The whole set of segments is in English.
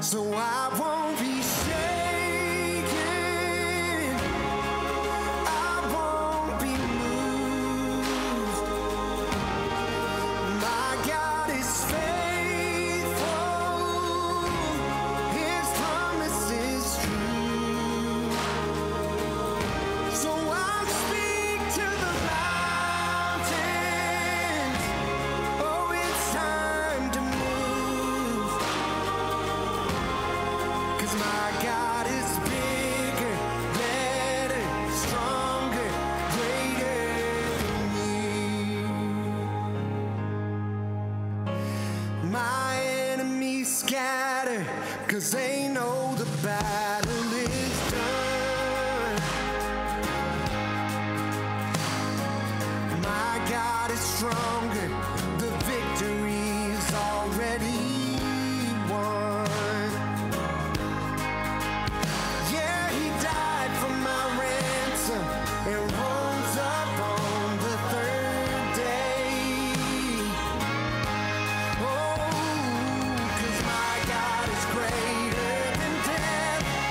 so I won't be shaken, I won't be moved. My God is faithful, His promise is true. So I'll speak to the mountains, oh, it's time to move. 'Cause my God is bigger, better, stronger, greater than me. My enemies scatter, 'cause they know the battle is done. My God is stronger, the victory's already won. Yeah, He died for my ransom and rose up on the third day. Oh, 'cause my God is greater than death,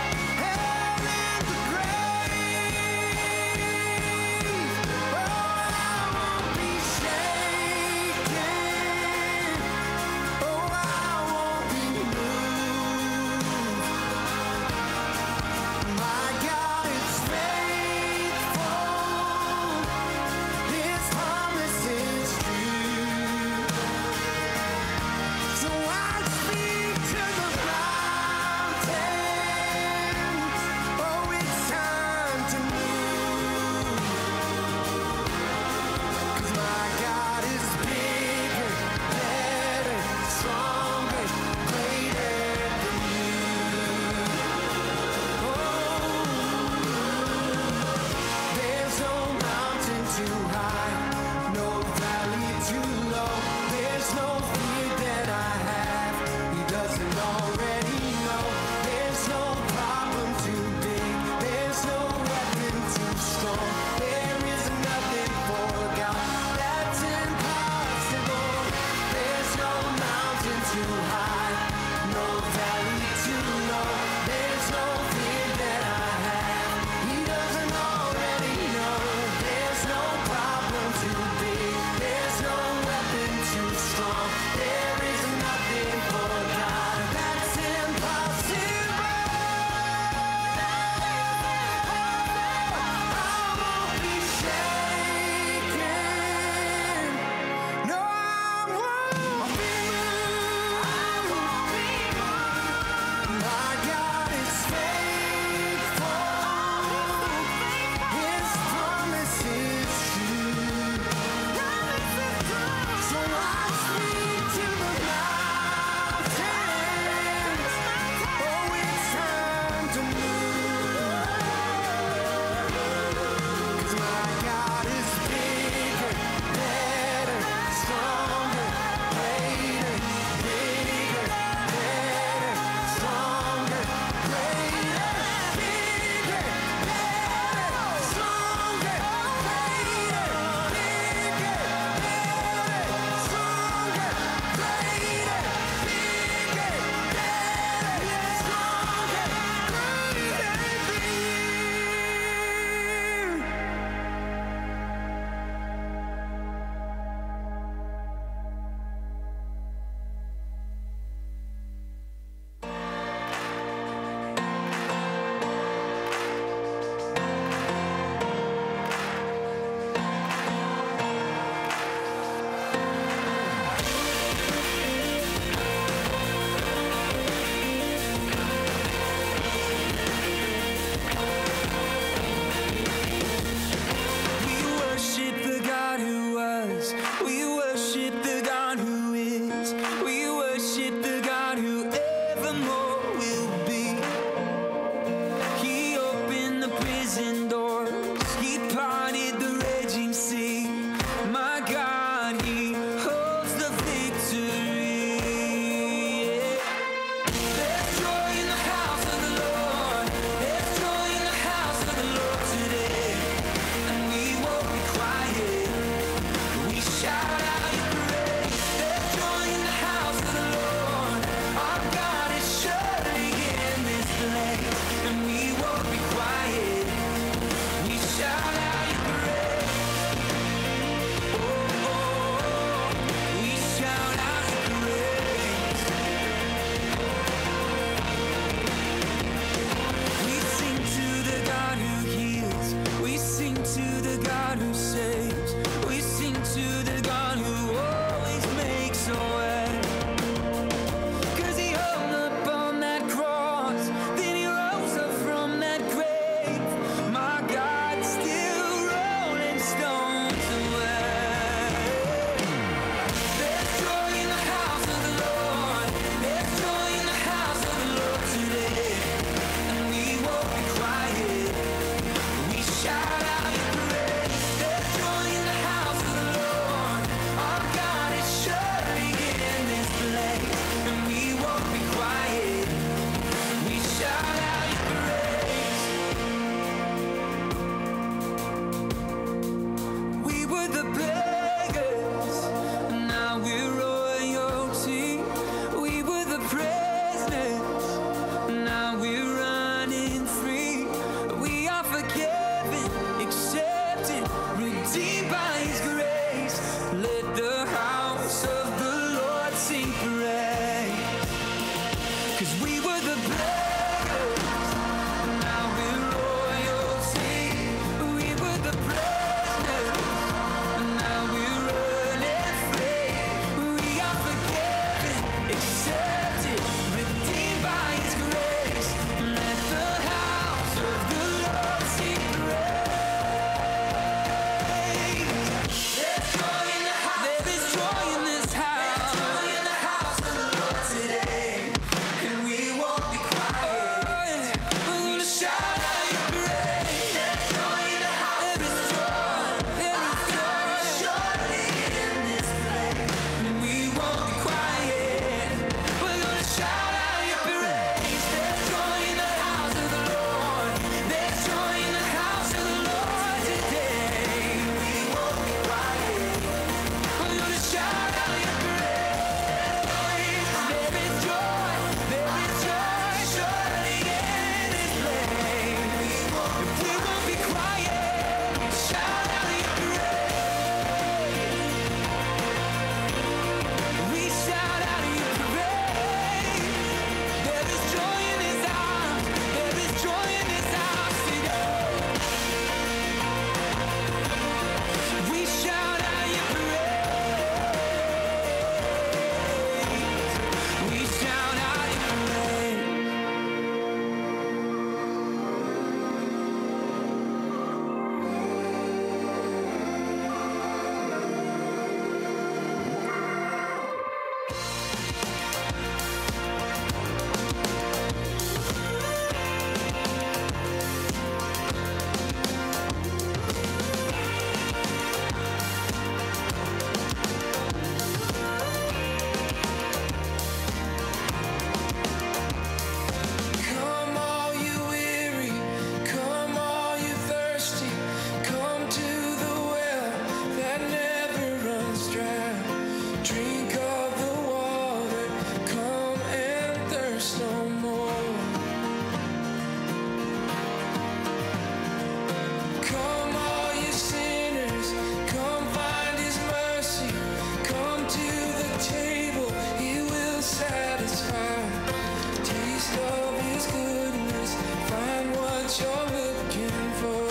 satisfied. Taste of His goodness, find what you're looking for.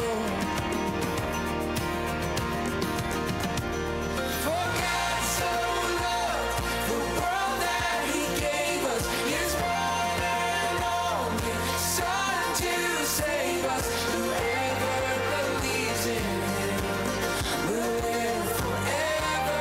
For God so loved the world that He gave us His one and only Son to save us. Whoever believes in Him will live forever.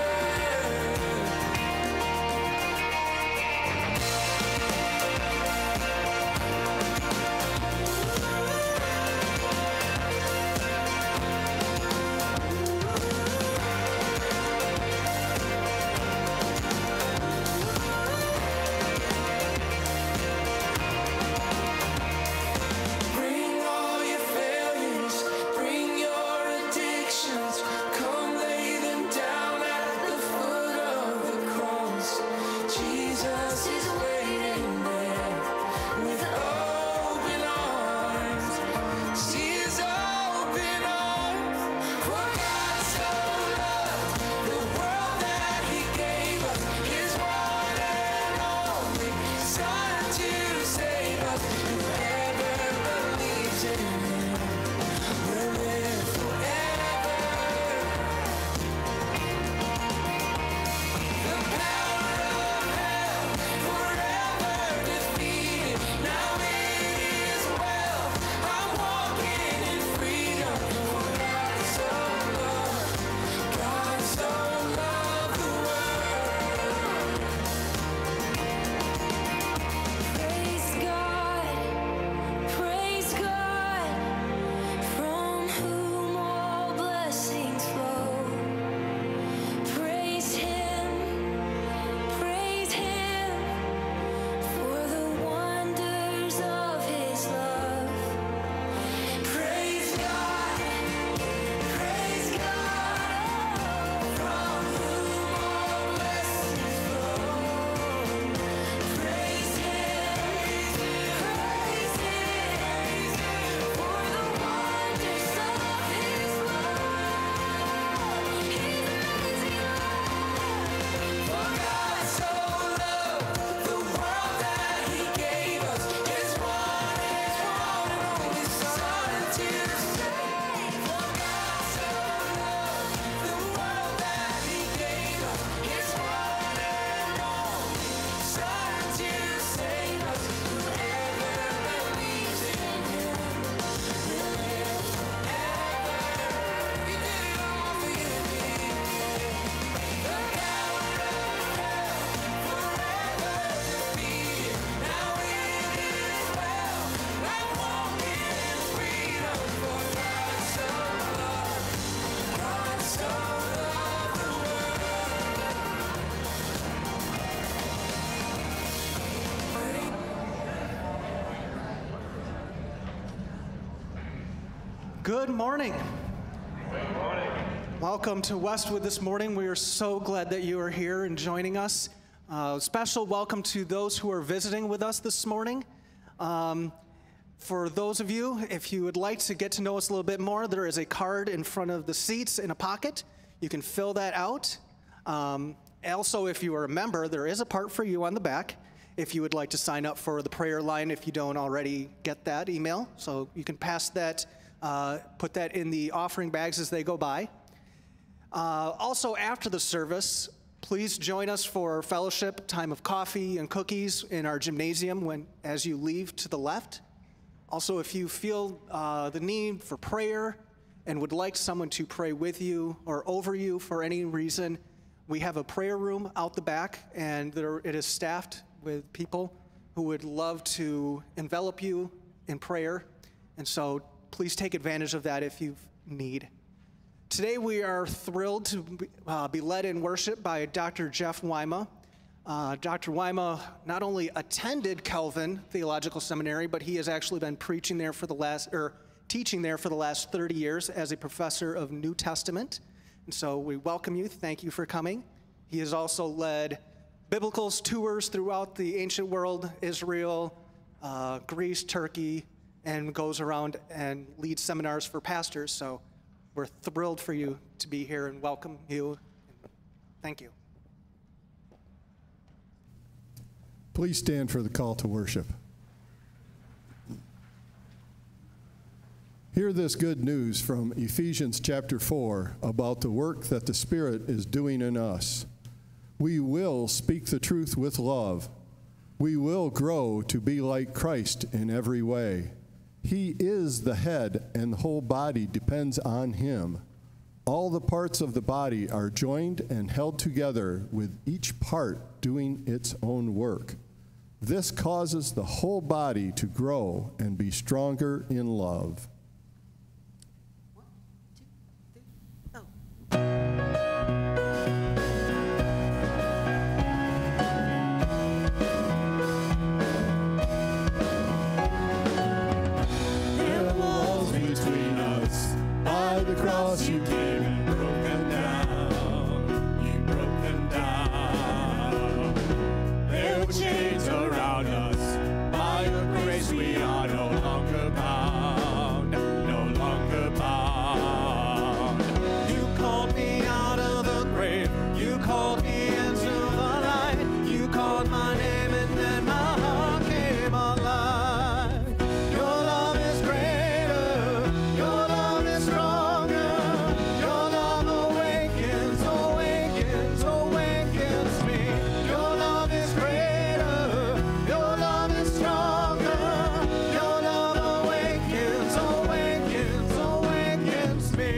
Bring all your failures, bring your addictions, come lay them down at the foot of the cross. Jesus is waiting there with open arms. See His open arms. For God so loved the world that He gave us His one and only Son to save us. Whoever believes in Him will live forever. The power of hell forever defeated. Now it is well. I'm walking in freedom. For God so loved the world. Praise God, from whom all blessings flow. Praise Him, for the wonders of His love. Praise God, from whom all blessings flow. Praise Him, for the wonders of His love. His amazing love. For God so loved the world that He gave us His one and only Son to save. For God so loved the world that He gave us His one and only Son to save us. Whoever believes in Him will live forever. He did it all for you and me. The power of hell forever defeated. Now it is well. I'm walking in freedom. For God so loved the world. Good morning. Welcome to Westwood this morning. We are so glad that you are here and joining us. Special welcome to those who are visiting with us this morning. For those of you, if you would like to get to know us a little bit more, there is a card in front of the seats in a pocket. You can fill that out. Also, if you are a member, there is a part for you on the back if you would like to sign up for the prayer line if you don't already get that email. So you can pass that, put that in the offering bags as they go by. Also, after the service, please join us for fellowship, time of coffee and cookies in our gymnasium as you leave to the left. Also, if you feel the need for prayer and would like someone to pray with you or over you for any reason, we have a prayer room out the back, and it is staffed with people who would love to envelop you in prayer. And so please take advantage of that if you need. Today we are thrilled to be led in worship by Dr. Jeff Weima. Dr. Weima not only attended Calvin Theological Seminary, but he has actually been teaching there for the last 30 years as a professor of New Testament. And so we welcome you. Thank you for coming. He has also led biblical tours throughout the ancient world, Israel, Greece, Turkey, and goes around and leads seminars for pastors. So we're thrilled for you to be here and welcome you. Thank you. Please stand for the call to worship. Hear this good news from Ephesians chapter 4 about the work that the Spirit is doing in us. We will speak the truth with love. We will grow to be like Christ in every way. He is the head, and the whole body depends on him. All the parts of the body are joined and held together, with each part doing its own work. This causes the whole body to grow and be stronger in love. The cross you came and broken down, you broken down. There were chains around us, by your grace we are no longer bound, no longer bound. You called me out of the grave, you called me into the light, you called my name and then my heart came alive. Your love is greater, your love is strong. Your love awakens, awakens, awakens me. Your love is greater, your love is stronger. Your love awakens, awakens, awakens me.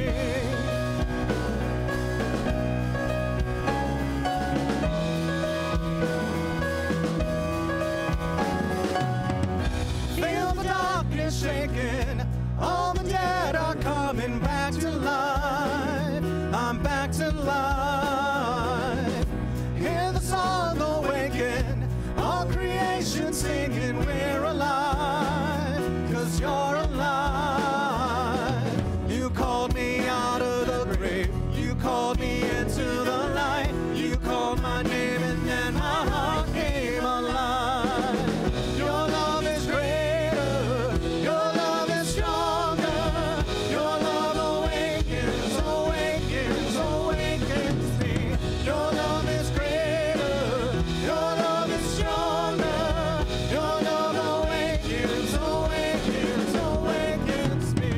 Feel the darkness shaking, all the dead are coming back to life. I'm back to life. Hear the song awaken, all creation singing, we're alive, 'cause you're alive. You called me out of the grave, you called me into the light, you called my name and then my heart came alive. Your love is greater, your love is stronger. Your love awakens, awakens, awakens me. Your love is greater, your love is stronger. Your love awakens, awakens, awakens me.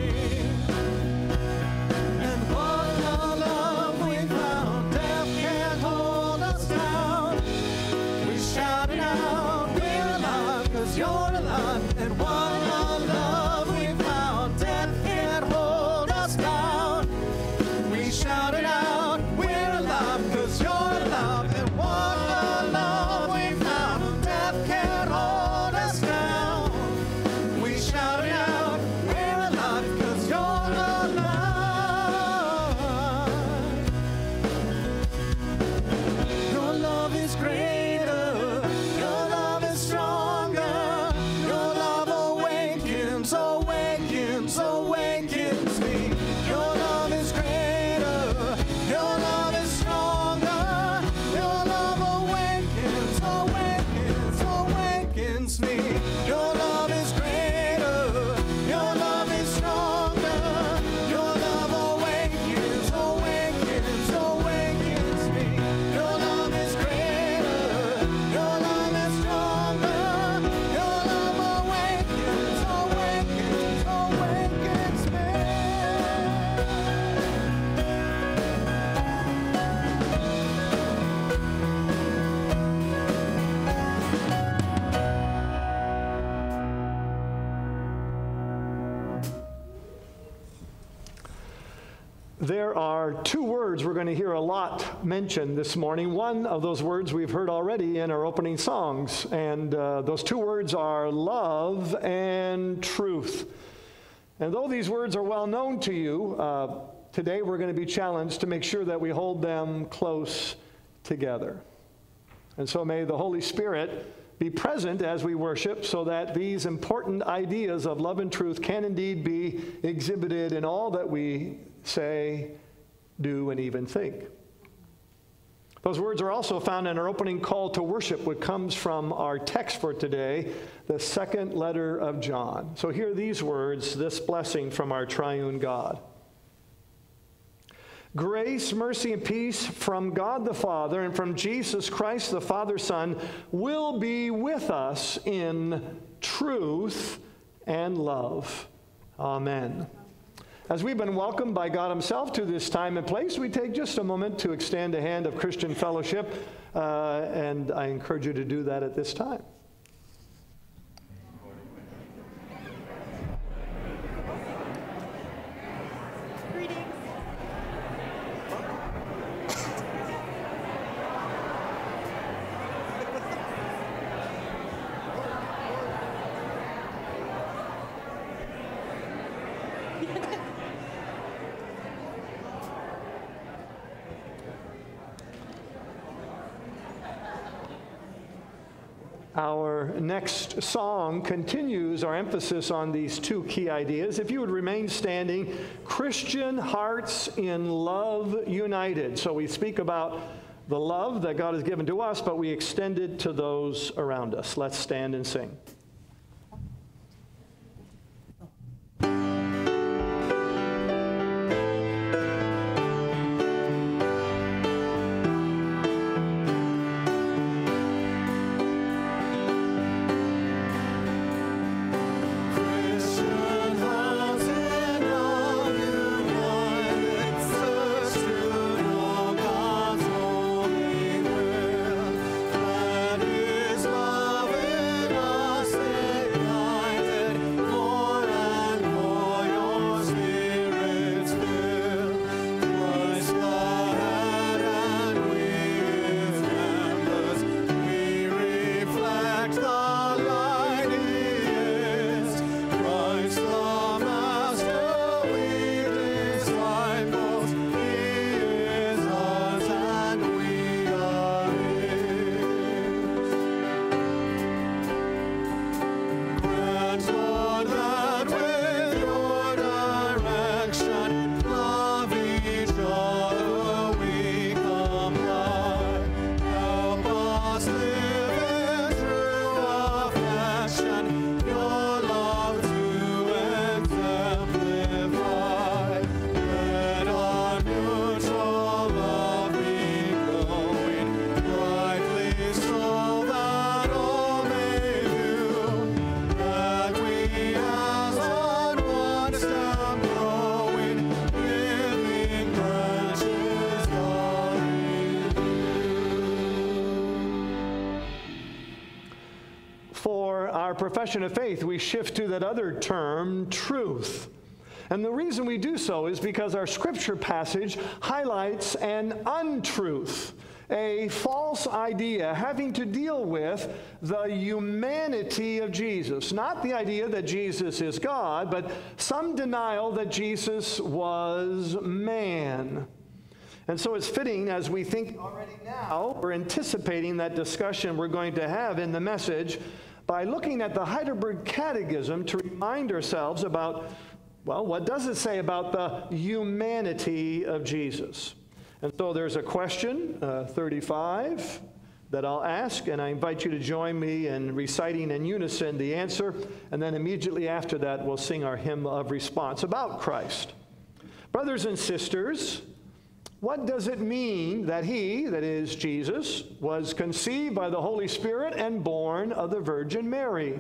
And what a love we found, death can't hold us down. We shout it out, we're alive, 'cause you're alive. And what a love we found, death can't hold us down. We shout it out, we're alive, 'cause you're alive. And what a love we found, death can't hold us down. We shout it out, we're alive, 'cause you're alive. Your love is greater, your love is stronger. Your love awakens, awakens, awakens me. Your love is greater, your love is stronger. Your love awakens, awakens, awakens me. Your love is greater, your love is stronger. Your love awakens, awakens, awakens me. Your love is greater, your love is stronger. Your love awakens, awakens, awakens me. There are two words we're going to hear a lot mentioned this morning. One of those words we've heard already in our opening songs, and those two words are love and truth. And though these words are well known to you, today we're going to be challenged to make sure that we hold them close together. And so may the Holy Spirit be present as we worship, so that these important ideas of love and truth can indeed be exhibited in all that we say, do, and even think. Those words are also found in our opening call to worship, which comes from our text for today, the second letter of John. So hear these words, this blessing from our triune God. Grace, mercy, and peace from God the Father and from Jesus Christ the Father, Son, will be with us in truth and love. Amen. As we've been welcomed by God Himself to this time and place, we take just a moment to extend a hand of Christian fellowship, and I encourage you to do that at this time. Our next song continues our emphasis on these two key ideas. If you would remain standing, Christian hearts in love united. So we speak about the love that God has given to us, but we extend it to those around us. Let's stand and sing. Profession of faith, we shift to that other term, truth. And the reason we do so is because our scripture passage highlights an untruth, a false idea having to deal with the humanity of Jesus. Not the idea that Jesus is God, but some denial that Jesus was man. And so it's fitting, as we think already now, we're anticipating that discussion we're going to have in the message by looking at the Heidelberg Catechism to remind ourselves about, well, what does it say about the humanity of Jesus? And so there's a question, 35, that I'll ask, and I invite you to join me in reciting in unison the answer, and then immediately after that we'll sing our hymn of response about Christ. Brothers and sisters, what does it mean that He, that is Jesus, was conceived by the Holy Spirit and born of the Virgin Mary?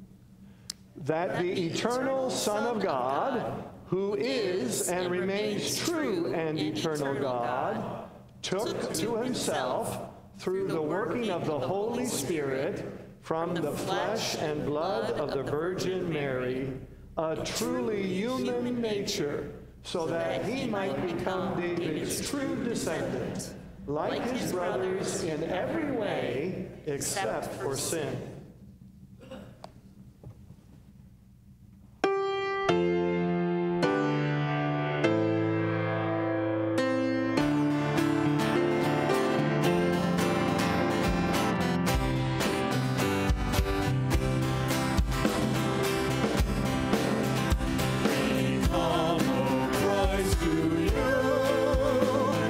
That the eternal Son of God, who is and remains true and eternal God, took to Himself, through the working of the Holy Spirit, from the flesh and blood of the Virgin Mary, a truly human nature, so that He might become David's true descendant, like his brothers in every way except for sin.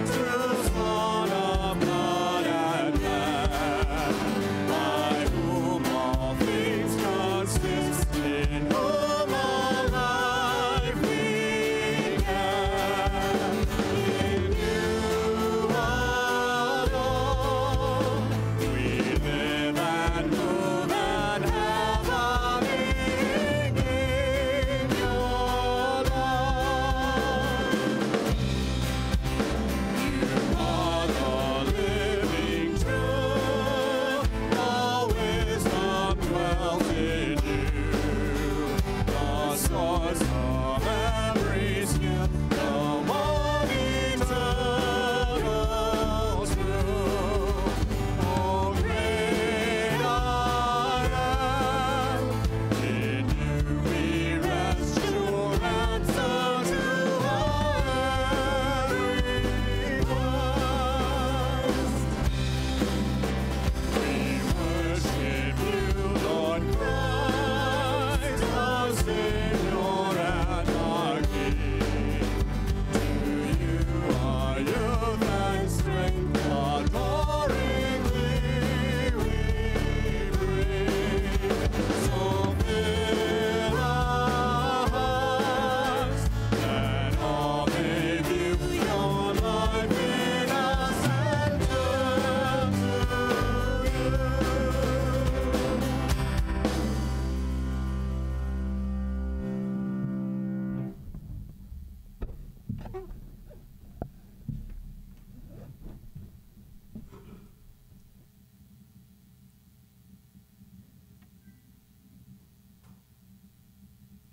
By whom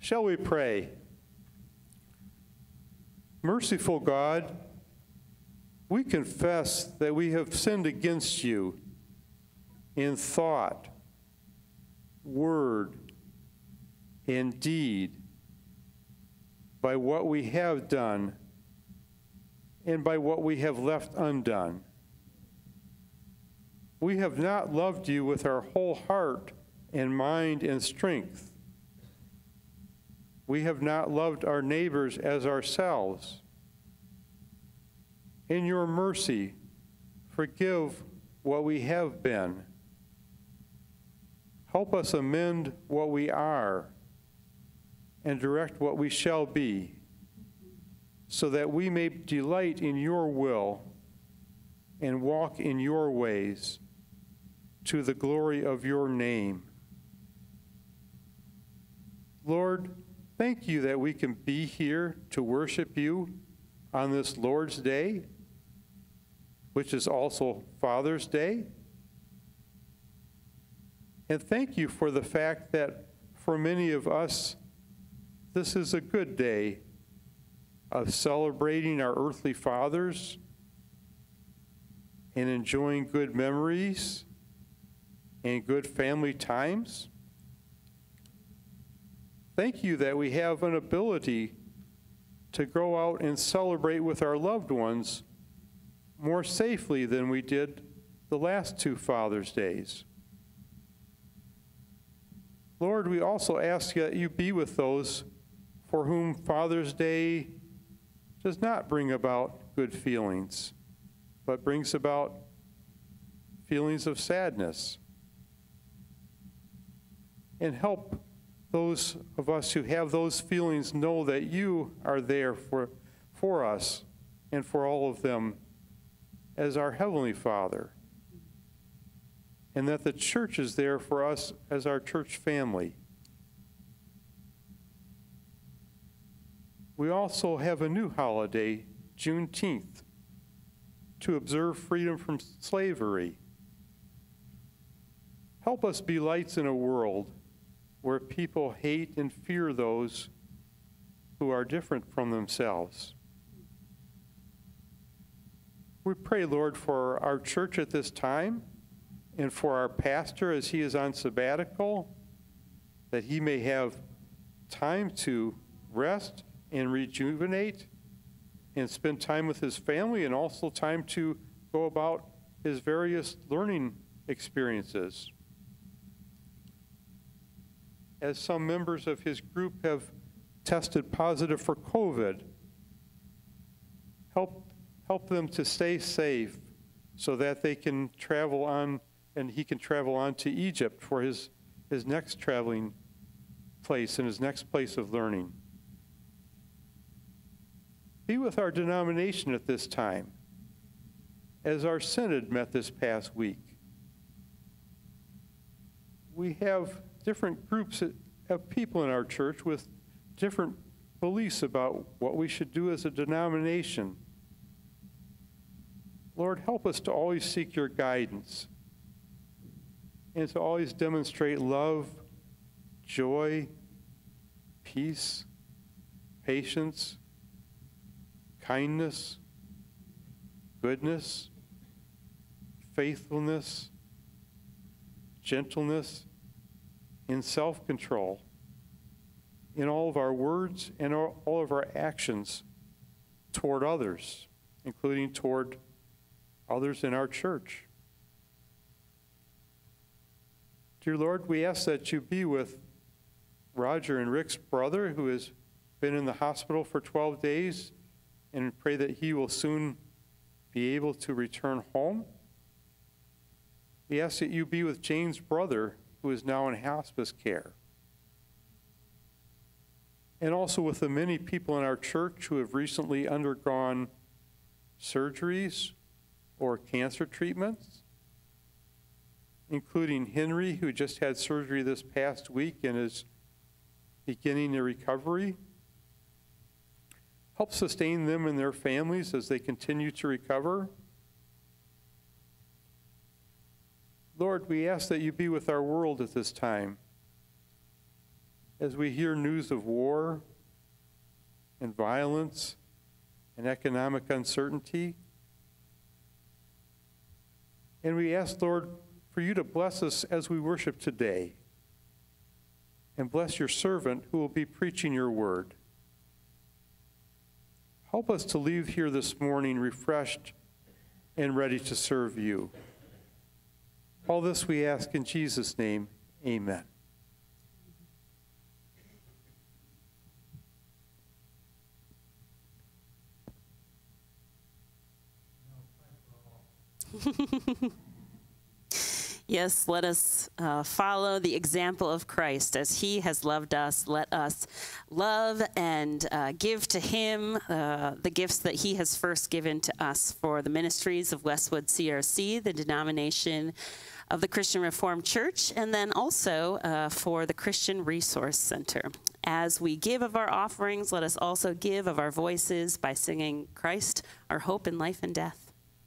Shall we pray? Merciful God, we confess that we have sinned against you in thought, word, and deed, by what we have done and by what we have left undone. We have not loved you with our whole heart and mind and strength. We have not loved our neighbors as ourselves. In your mercy, forgive what we have been. Help us amend what we are and direct what we shall be, so that we may delight in your will and walk in your ways to the glory of your name. Lord, thank you that we can be here to worship you on this Lord's Day, which is also Father's Day. And thank you for the fact that for many of us, this is a good day of celebrating our earthly fathers and enjoying good memories and good family times. Thank you that we have an ability to go out and celebrate with our loved ones more safely than we did the last two Father's Days. Lord, we also ask that you be with those for whom Father's Day does not bring about good feelings, but brings about feelings of sadness. And help those of us who have those feelings know that you are there for us and for all of them as our Heavenly Father, and that the church is there for us as our church family. We also have a new holiday, Juneteenth, to observe freedom from slavery. Help us be lights in a world where people hate and fear those who are different from themselves. We pray, Lord, for our church at this time and for our pastor as he is on sabbatical, that he may have time to rest and rejuvenate and spend time with his family, and also time to go about his various learning experiences. As some members of his group have tested positive for COVID, help them to stay safe so that they can travel on, and he can travel on to Egypt for his next traveling place and his next place of learning. Be with our denomination at this time, as our synod met this past week. We have different groups of people in our church with different beliefs about what we should do as a denomination. Lord, help us to always seek your guidance and to always demonstrate love, joy, peace, patience, kindness, goodness, faithfulness, gentleness, and self-control in all of our words and all of our actions toward others, including toward others in our church. Dear Lord, we ask that you be with Roger and Rick's brother, who has been in the hospital for 12 days, and pray that he will soon be able to return home. We ask that you be with Jane's brother, who is now in hospice care, and also with the many people in our church who have recently undergone surgeries or cancer treatments, including Henry, who just had surgery this past week and is beginning the recovery. Help sustain them and their families as they continue to recover. Lord, we ask that you be with our world at this time. as we hear news of war and violence and economic uncertainty. And we ask, Lord, for you to bless us as we worship today, and bless your servant who will be preaching your word. Help us to leave here this morning refreshed and ready to serve you. All this we ask in Jesus' name, amen. Yes, let us follow the example of Christ. As he has loved us, let us love and give to him the gifts that he has first given to us for the ministries of Westwood CRC, the denomination of the Christian Reformed Church, and then also for the Christian Resource Center. As we give of our offerings, let us also give of our voices by singing Christ, our hope in life and death.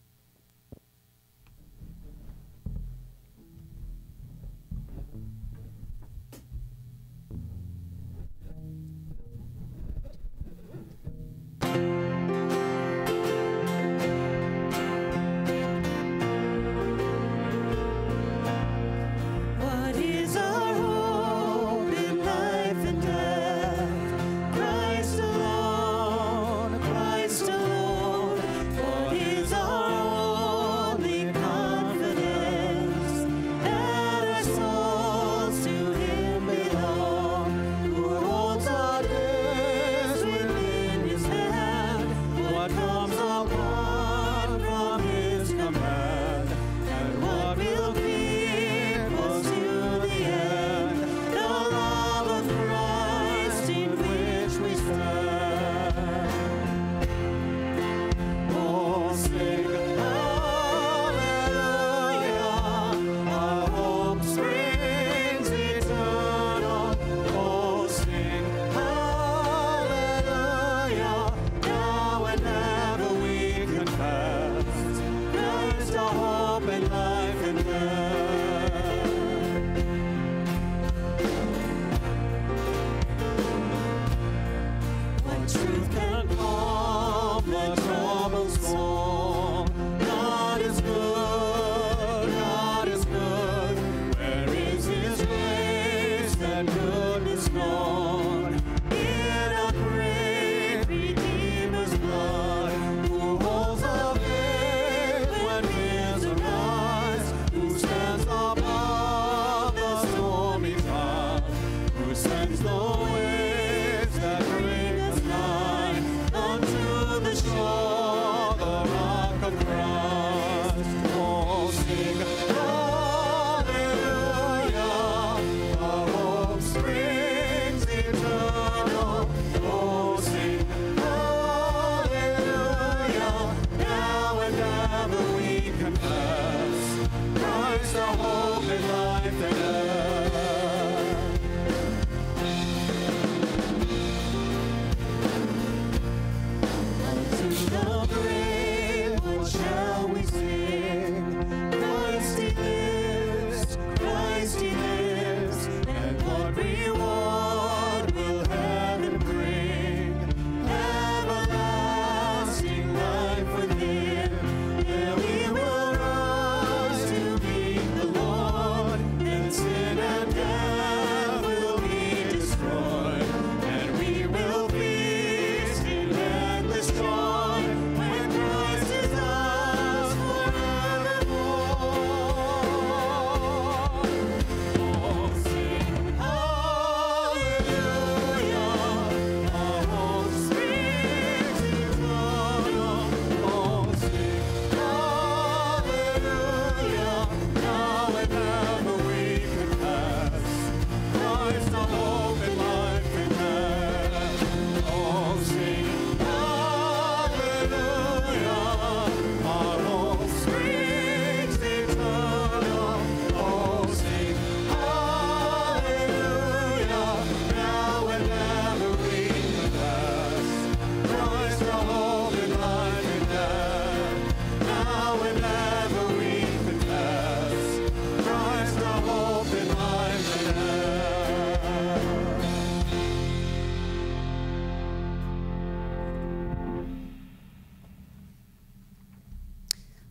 What is our hope in life and death? Christ alone, Christ alone. What is our only confidence? That our souls to him belong, who holds our days within his hand. What comes apart from his command, and what will keep us to the end? The love of Christ in which we stand. Oh, sing hallelujah, our hope springs eternal. Oh, sing hallelujah, now and ever we confess Christ our hope and life and death. What truth can calm the troubled soul? God is good, God is good. Where is his grace and goodness known? In a great Redeemer's blood, who holds our faith when fears arise, who stands above the stormy tide, who sends the waves that bring us nigh unto the shore, the rock of Christ. Oh, sing hallelujah, our hope springs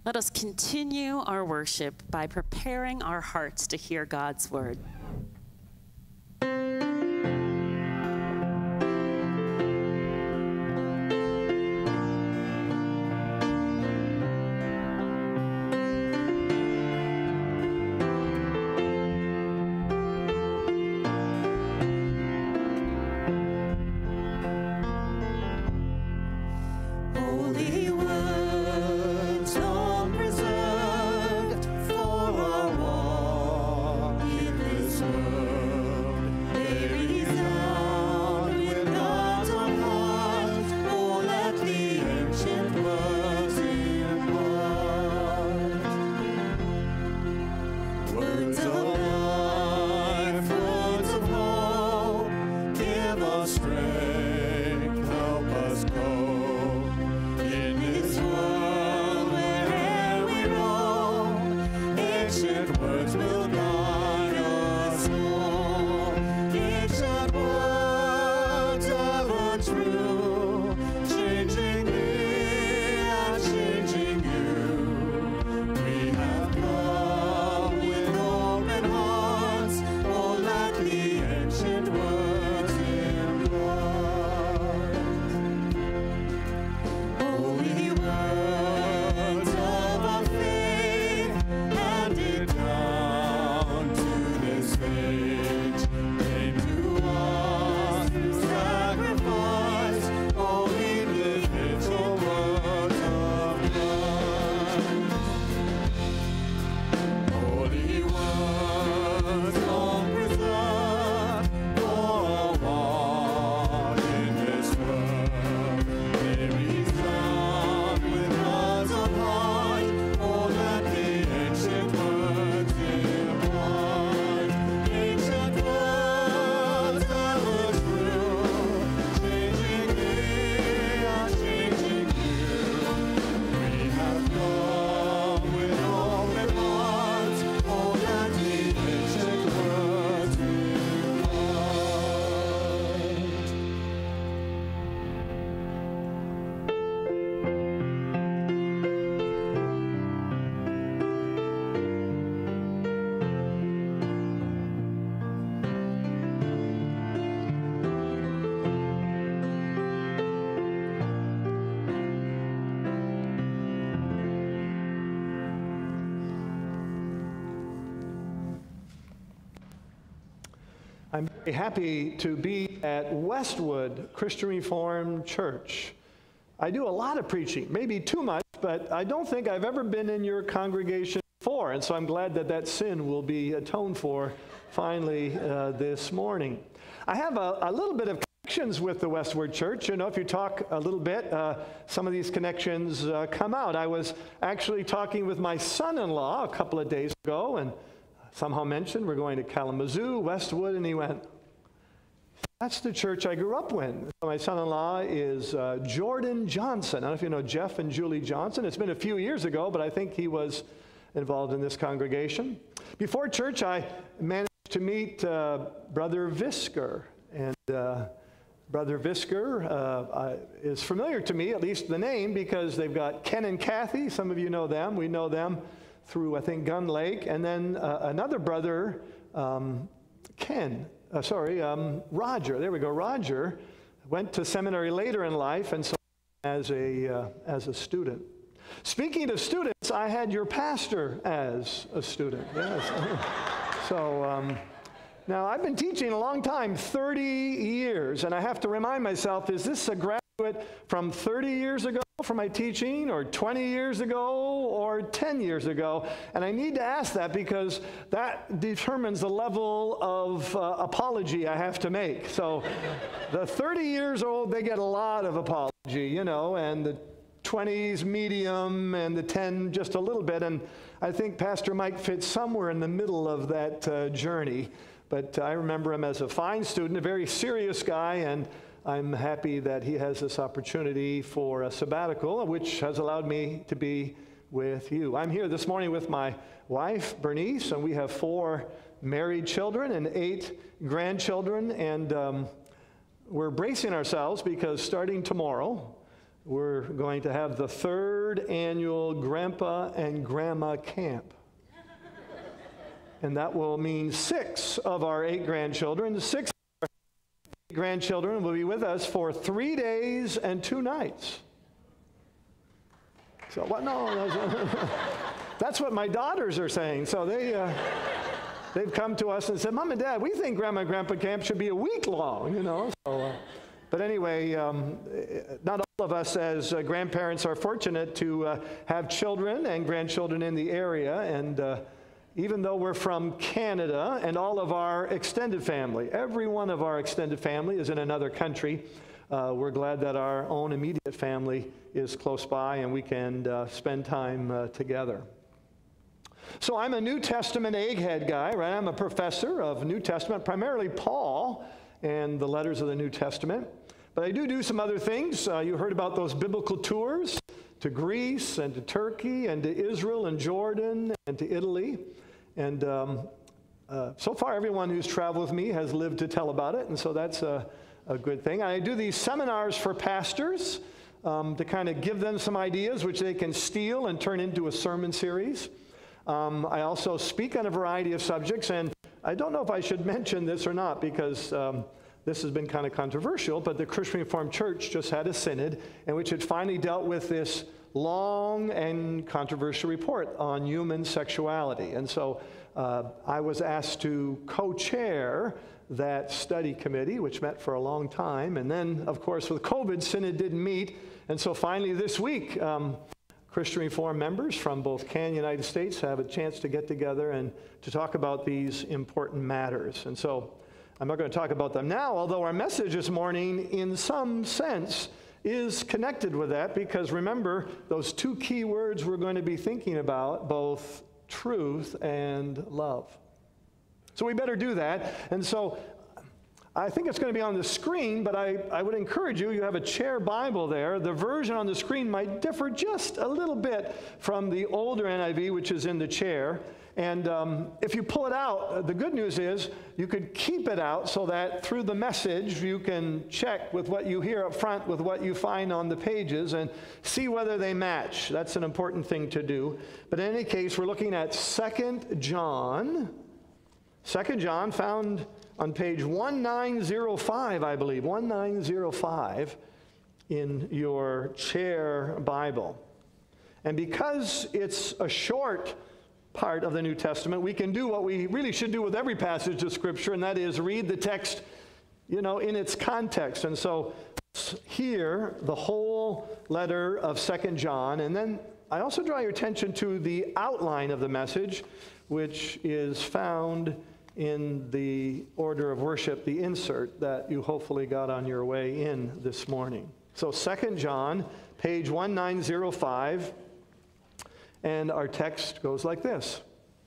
Let us continue our worship by preparing our hearts to hear God's word. Holy words, long preserved for our walk in this world. They resound with God's own heart. Oh, let the ancient words impart. Words of life, words of hope, give us strength, help us cope. In this world, where'er we roam, ancient words will guide us home. Ancient words ever true, changing me and changing you. We have come with open hearts. Oh, let the ancient words impart. Holy words of our faith, handed down to this age, came to us through sacrifice. Oh, individual words of blood. Holy words, long preserved for a walk in this world. They resound with God's own heart. Oh, let the ancient words impart. Ancient words ever true, changing me and changing you. We have come with open hearts. Oh, let the ancient words impart. I'm very happy to be at Westwood Christian Reformed Church. I do a lot of preaching, maybe too much, but I don't think I've ever been in your congregation before, and so I'm glad that that sin will be atoned for finally this morning. I have a little bit of connections with the Westward Church. You know, if you talk a little bit, some of these connections come out. I was actually talking with my son-in-law a couple of days ago, and somehow mentioned we're going to Kalamazoo, Westwood, and he went, "That's the church I grew up in." My son-in-law is Jordan Johnson. I don't know if you know Jeff and Julie Johnson. It's been a few years ago, but I think he was involved in this congregation. Before church, I managed to meet Brother Visker, and Brother Visker is familiar to me, at least the name, because they've got Ken and Kathy. Some of you know them. We know them through, I think, Gun Lake. And then another brother, Roger. There we go. Roger went to seminary later in life, and so as a student. Speaking of students, I had your pastor as a student. Yes. So now I've been teaching a long time, 30 years, and I have to remind myself, is this a graduate from 30 years ago for my teaching, or 20 years ago, or 10 years ago? And I need to ask that because that determines the level of apology I have to make. So the 30 years old, they get a lot of apology, you know, and the 20s medium, and the 10 just a little bit. And I think Pastor Mike fits somewhere in the middle of that journey. But I remember him as a fine student, a very serious guy, and I'm happy that he has this opportunity for a sabbatical, which has allowed me to be with you. I'm here this morning with my wife, Bernice, and we have 4 married children and 8 grandchildren, and we're bracing ourselves because starting tomorrow, we're going to have the 3rd annual Grandpa and Grandma Camp. And that will mean 6 of our 8 grandchildren, 6 of our 8 grandchildren will be with us for 3 days and 2 nights. So what? No, that's what my daughters are saying. So they've come to us and said, Mom and Dad, we think Grandma and Grandpa Camp should be a week long, you know. So, but anyway, not all of us as grandparents are fortunate to have children and grandchildren in the area. And even though we're from Canada and all of our extended family, every one of our extended family is in another country, we're glad that our own immediate family is close by and we can spend time together. So I'm a New Testament egghead guy, right? I'm a professor of New Testament, primarily Paul and the letters of the New Testament. But I do some other things. You heard about those biblical tours to Greece and to Turkey and to Israel and Jordan and to Italy. And so far, everyone who's traveled with me has lived to tell about it, and so that's a good thing. I do these seminars for pastors to kind of give them some ideas which they can steal and turn into a sermon series. I also speak on a variety of subjects, and I don't know if I should mention this or not because this has been kind of controversial, but the Christian Reformed Church just had a synod in which it finally dealt with this long and controversial report on human sexuality. And so I was asked to co-chair that study committee, which met for a long time. And then, of course, with COVID, synod didn't meet. And so finally this week, Christian Reformed members from both Canada and the United States have a chance to get together and to talk about these important matters. And so I'm not going to talk about them now, although our message this morning, in some sense, is connected with that, because remember, those 2 key words we're going to be thinking about, both truth and love. So we better do that. And so I think it's going to be on the screen, but I would encourage you, you have a chair Bible there. The version on the screen might differ just a little bit from the older NIV, which is in the chair. And if you pull it out, the good news is you could keep it out so that through the message you can check with what you hear up front with what you find on the pages and see whether they match. That's an important thing to do. But in any case, we're looking at 2 John. 2 John found on page 1905, I believe, 1905 in your chair Bible. And because it's a short part of the New Testament, we can do what we really should do with every passage of Scripture, and that is read the text, you know, in its context. And so here, the whole letter of 2 John, and then I also draw your attention to the outline of the message, which is found in the order of worship, the insert that you hopefully got on your way in this morning. So 2 John, page 1905, and our text goes like this.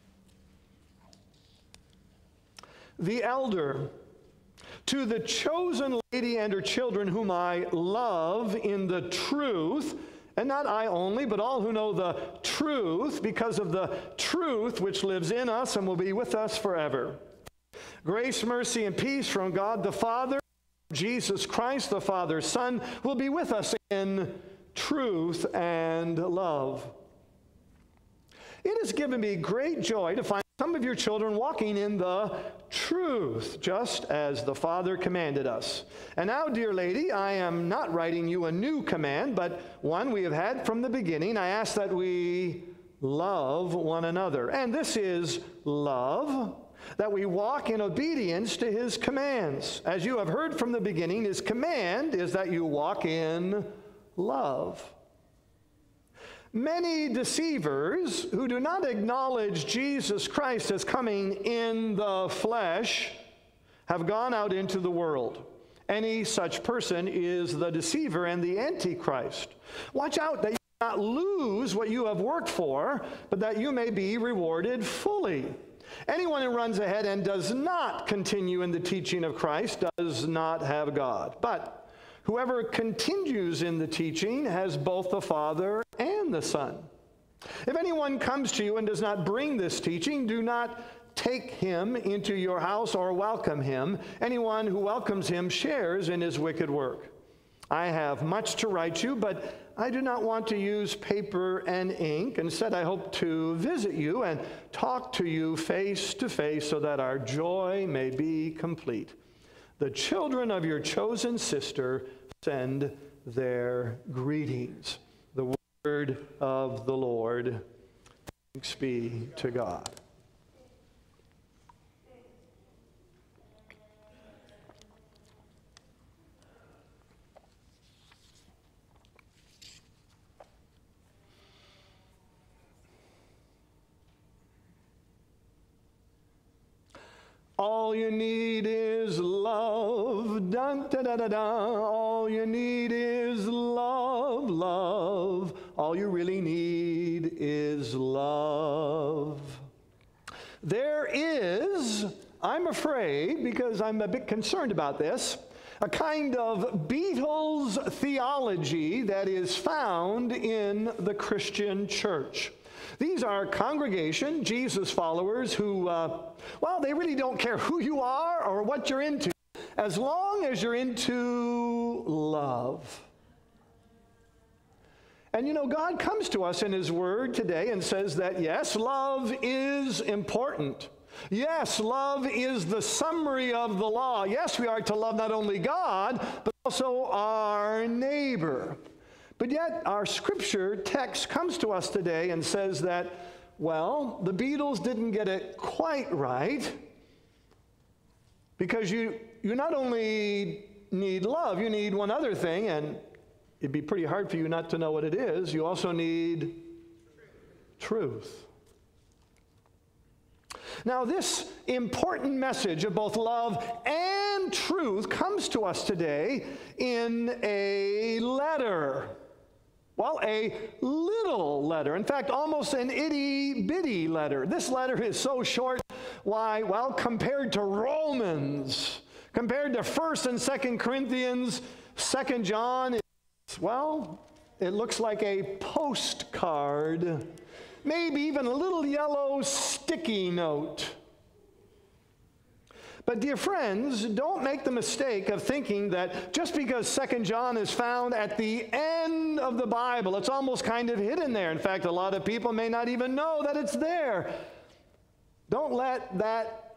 The elder, to the chosen lady and her children whom I love in the truth, and not I only, but all who know the truth, because of the truth which lives in us and will be with us forever. Grace, mercy, and peace from God the Father, Jesus Christ, the Father's Son, will be with us in truth and love. It has given me great joy to find some of your children walking in the truth, just as the Father commanded us. And now, dear lady, I am not writing you a new command, but one we have had from the beginning. I ask that we love one another. And this is love, that we walk in obedience to his commands. As you have heard from the beginning, his command is that you walk in love. Many deceivers who do not acknowledge Jesus Christ as coming in the flesh have gone out into the world. Any such person is the deceiver and the antichrist. Watch out that you do not lose what you have worked for, but that you may be rewarded fully. Anyone who runs ahead and does not continue in the teaching of Christ does not have God. But whoever continues in the teaching has both the Father and the Son. If anyone comes to you and does not bring this teaching, do not take him into your house or welcome him. Anyone who welcomes him shares in his wicked work. I have much to write you, but I do not want to use paper and ink. Instead, I hope to visit you and talk to you face to face so that our joy may be complete. The children of your chosen sister send their greetings. The word of the Lord. Thanks be to God. All you need is love. Dun, da, da, da, da. All you need is love, love. All you really need is love. There is, I'm afraid, because I'm a bit concerned about this, a kind of Beatles theology that is found in the Christian church. These are congregation, Jesus followers who, they really don't care who you are or what you're into, as long as you're into love. And you know, God comes to us in His Word today and says that, yes, love is important. Yes, love is the summary of the law. Yes, we are to love not only God, but also our neighbor. But yet, our scripture text comes to us today and says that, well, the Beatles didn't get it quite right, because you not only need love, you need one other thing, and it'd be pretty hard for you not to know what it is. You also need truth. Now, this important message of both love and truth comes to us today in a letter. Well, a little letter. In fact, almost an itty-bitty letter. This letter is so short. Why? Well, compared to Romans, compared to 1st and 2nd Corinthians, 2nd John, it looks like a postcard. Maybe even a little yellow sticky note. But dear friends, don't make the mistake of thinking that just because 2 John is found at the end of the Bible, it's almost kind of hidden there. In fact, a lot of people may not even know that it's there. Don't let that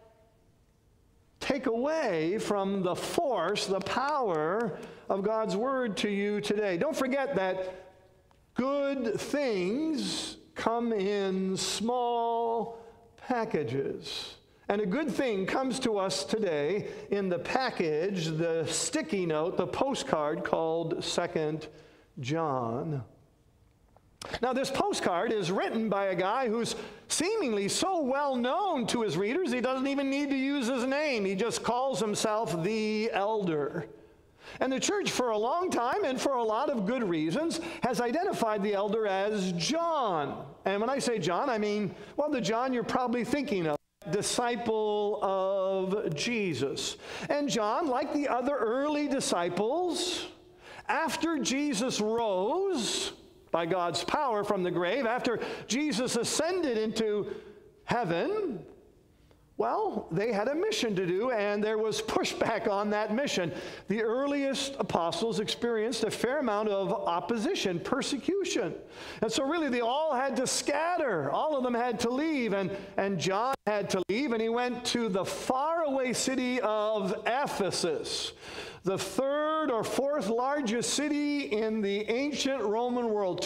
take away from the force, the power of God's Word to you today. Don't forget that good things come in small packages. And a good thing comes to us today in the package, the sticky note, the postcard called 2 John. Now, this postcard is written by a guy who's seemingly so well known to his readers, he doesn't even need to use his name. He just calls himself the elder. And the church, for a long time, and for a lot of good reasons, has identified the elder as John. And when I say John, I mean, well, the John you're probably thinking of. Disciple of Jesus. And John, like the other early disciples, after Jesus rose by God's power from the grave, after Jesus ascended into heaven, well, they had a mission to do, and there was pushback on that mission. The earliest apostles experienced a fair amount of opposition, persecution. And so really they all had to scatter. All of them had to leave, and John had to leave, and he went to the faraway city of Ephesus, the third or fourth largest city in the ancient Roman world,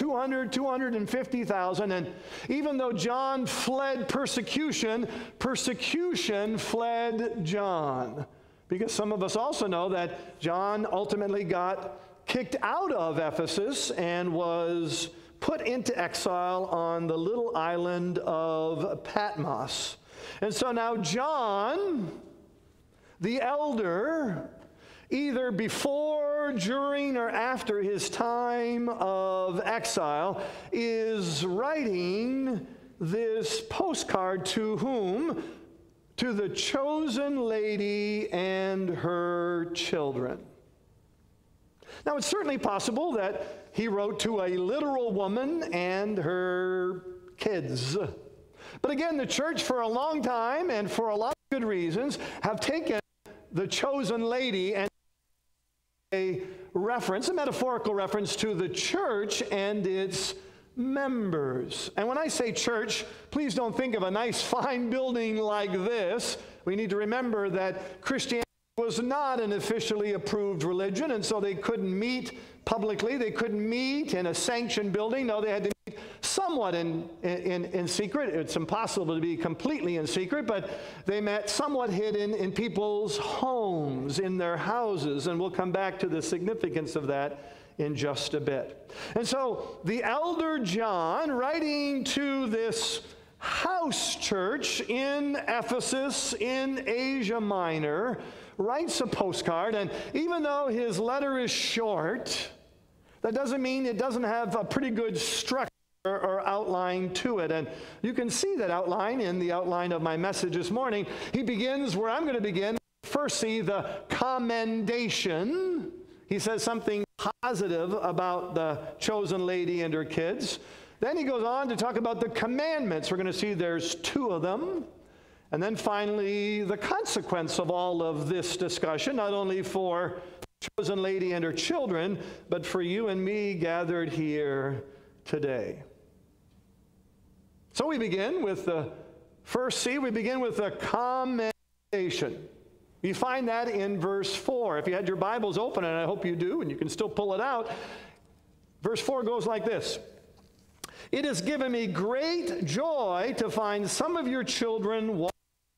250,000. And even though John fled persecution, persecution fled John. Because some of us also know that John ultimately got kicked out of Ephesus and was put into exile on the little island of Patmos. And so now John, the elder, either before, during, or after his time of exile, is writing this postcard to whom? To the chosen lady and her children. Now, it's certainly possible that he wrote to a literal woman and her kids. But again, the church for a long time, and for a lot of good reasons, have taken the chosen lady and a reference, a metaphorical reference to the church and its members. And when I say church, please don't think of a nice fine building like this. We need to remember that Christianity was not an officially approved religion, and so they couldn't meet publicly. They couldn't meet in a sanctioned building. No, they had to meet somewhat in secret. It's impossible to be completely in secret, but they met somewhat hidden in people's homes, in their houses, and we'll come back to the significance of that in just a bit. And so the elder John, writing to this house church in Ephesus in Asia Minor, writes a postcard, and even though his letter is short, that doesn't mean it doesn't have a pretty good structure or outline to it. And you can see that outline in the outline of my message this morning. He begins where I'm going to begin. First, see the commendation. He says something positive about the chosen lady and her kids. Then he goes on to talk about the commandments. We're going to see there's 2 of them. And then finally, the consequence of all of this discussion, not only for the chosen lady and her children, but for you and me gathered here today. So we begin with the first C. We begin with the commendation. You find that in verse 4. If you had your Bibles open, and I hope you do, and you can still pull it out, verse 4 goes like this. It has given me great joy to find some of your children walking.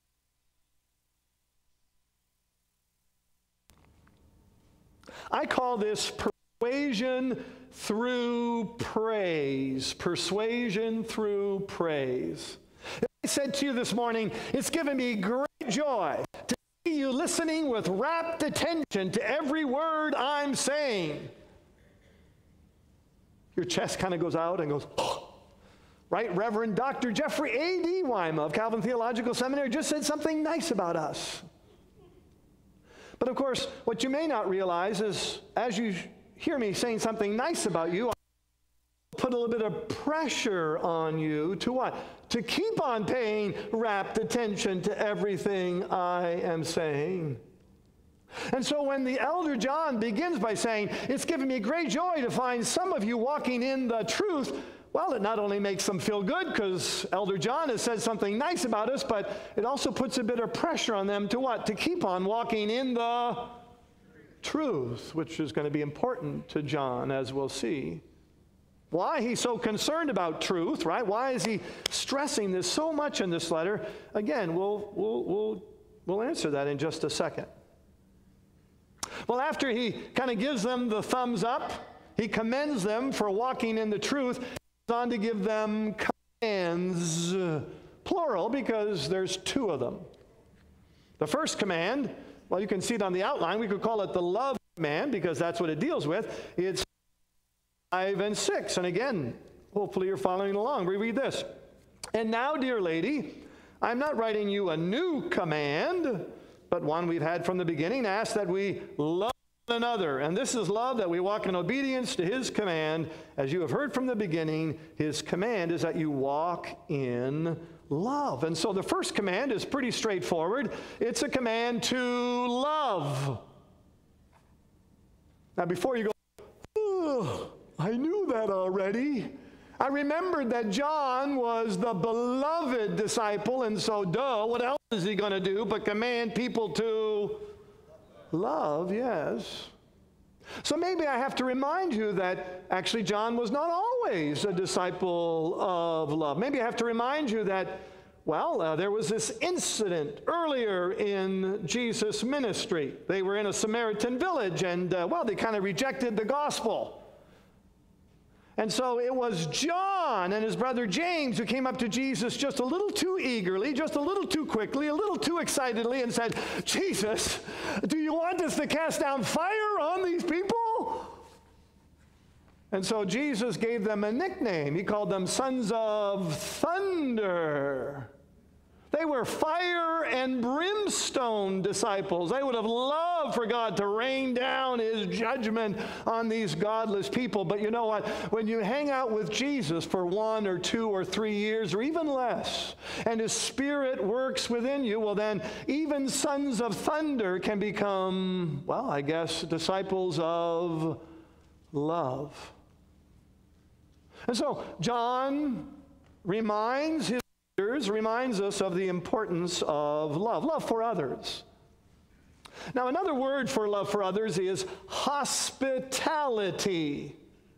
I call this persuasion through praise. Persuasion through praise. I said to you this morning, it's given me great joy to see you listening with rapt attention to every word I'm saying. Your chest kind of goes out and goes, oh. Right? Reverend Dr. Jeffrey A.D. Weima of Calvin Theological Seminary just said something nice about us. But of course, what you may not realize is as you hear me saying something nice about you, I put a little bit of pressure on you to what? To keep on paying rapt attention to everything I am saying. And so when the elder John begins by saying, it's given me great joy to find some of you walking in the truth, well, it not only makes them feel good because Elder John has said something nice about us, but it also puts a bit of pressure on them to what? To keep on walking in the truth, which is going to be important to John, as we'll see. Why he's so concerned about truth, right? Why is he stressing this so much in this letter? Again, we'll answer that in just a second. Well, after he kind of gives them the thumbs up, he commends them for walking in the truth, he goes on to give them commands, plural, because there's 2 of them. The first command, well, you can see it on the outline. We could call it the love command because that's what it deals with. It's 5 and 6. And again, hopefully you're following along. We read this. And now, dear lady, I'm not writing you a new command, but one we've had from the beginning. Ask that we love one another. And this is love, that we walk in obedience to his command. As you have heard from the beginning, his command is that you walk in love. And so the first command is pretty straightforward. It's a command to love. Now before you go, oh, I knew that already. I remembered that John was the beloved disciple, and so what else is he going to do but command people to love? Yes. So maybe I have to remind you that actually John was not always a disciple of love. Maybe I have to remind you that, well, there was this incident earlier in Jesus' ministry. They were in a Samaritan village, and, they kind of rejected the gospel. And so it was John and his brother James who came up to Jesus just a little too eagerly, just a little too quickly, a little too excitedly, and said, Jesus, do you want us to cast down fire on these people? And so Jesus gave them a nickname. He called them sons of thunder. They They were fire and brimstone disciples. They would have loved for God to rain down his judgment on these godless people. But you know what? When you hang out with Jesus for 1 or 2 or 3 years or even less, and his Spirit works within you, well then even sons of thunder can become, well, I guess, disciples of love. And so John reminds us of the importance of love, love for others. Now, another word for love for others is hospitality.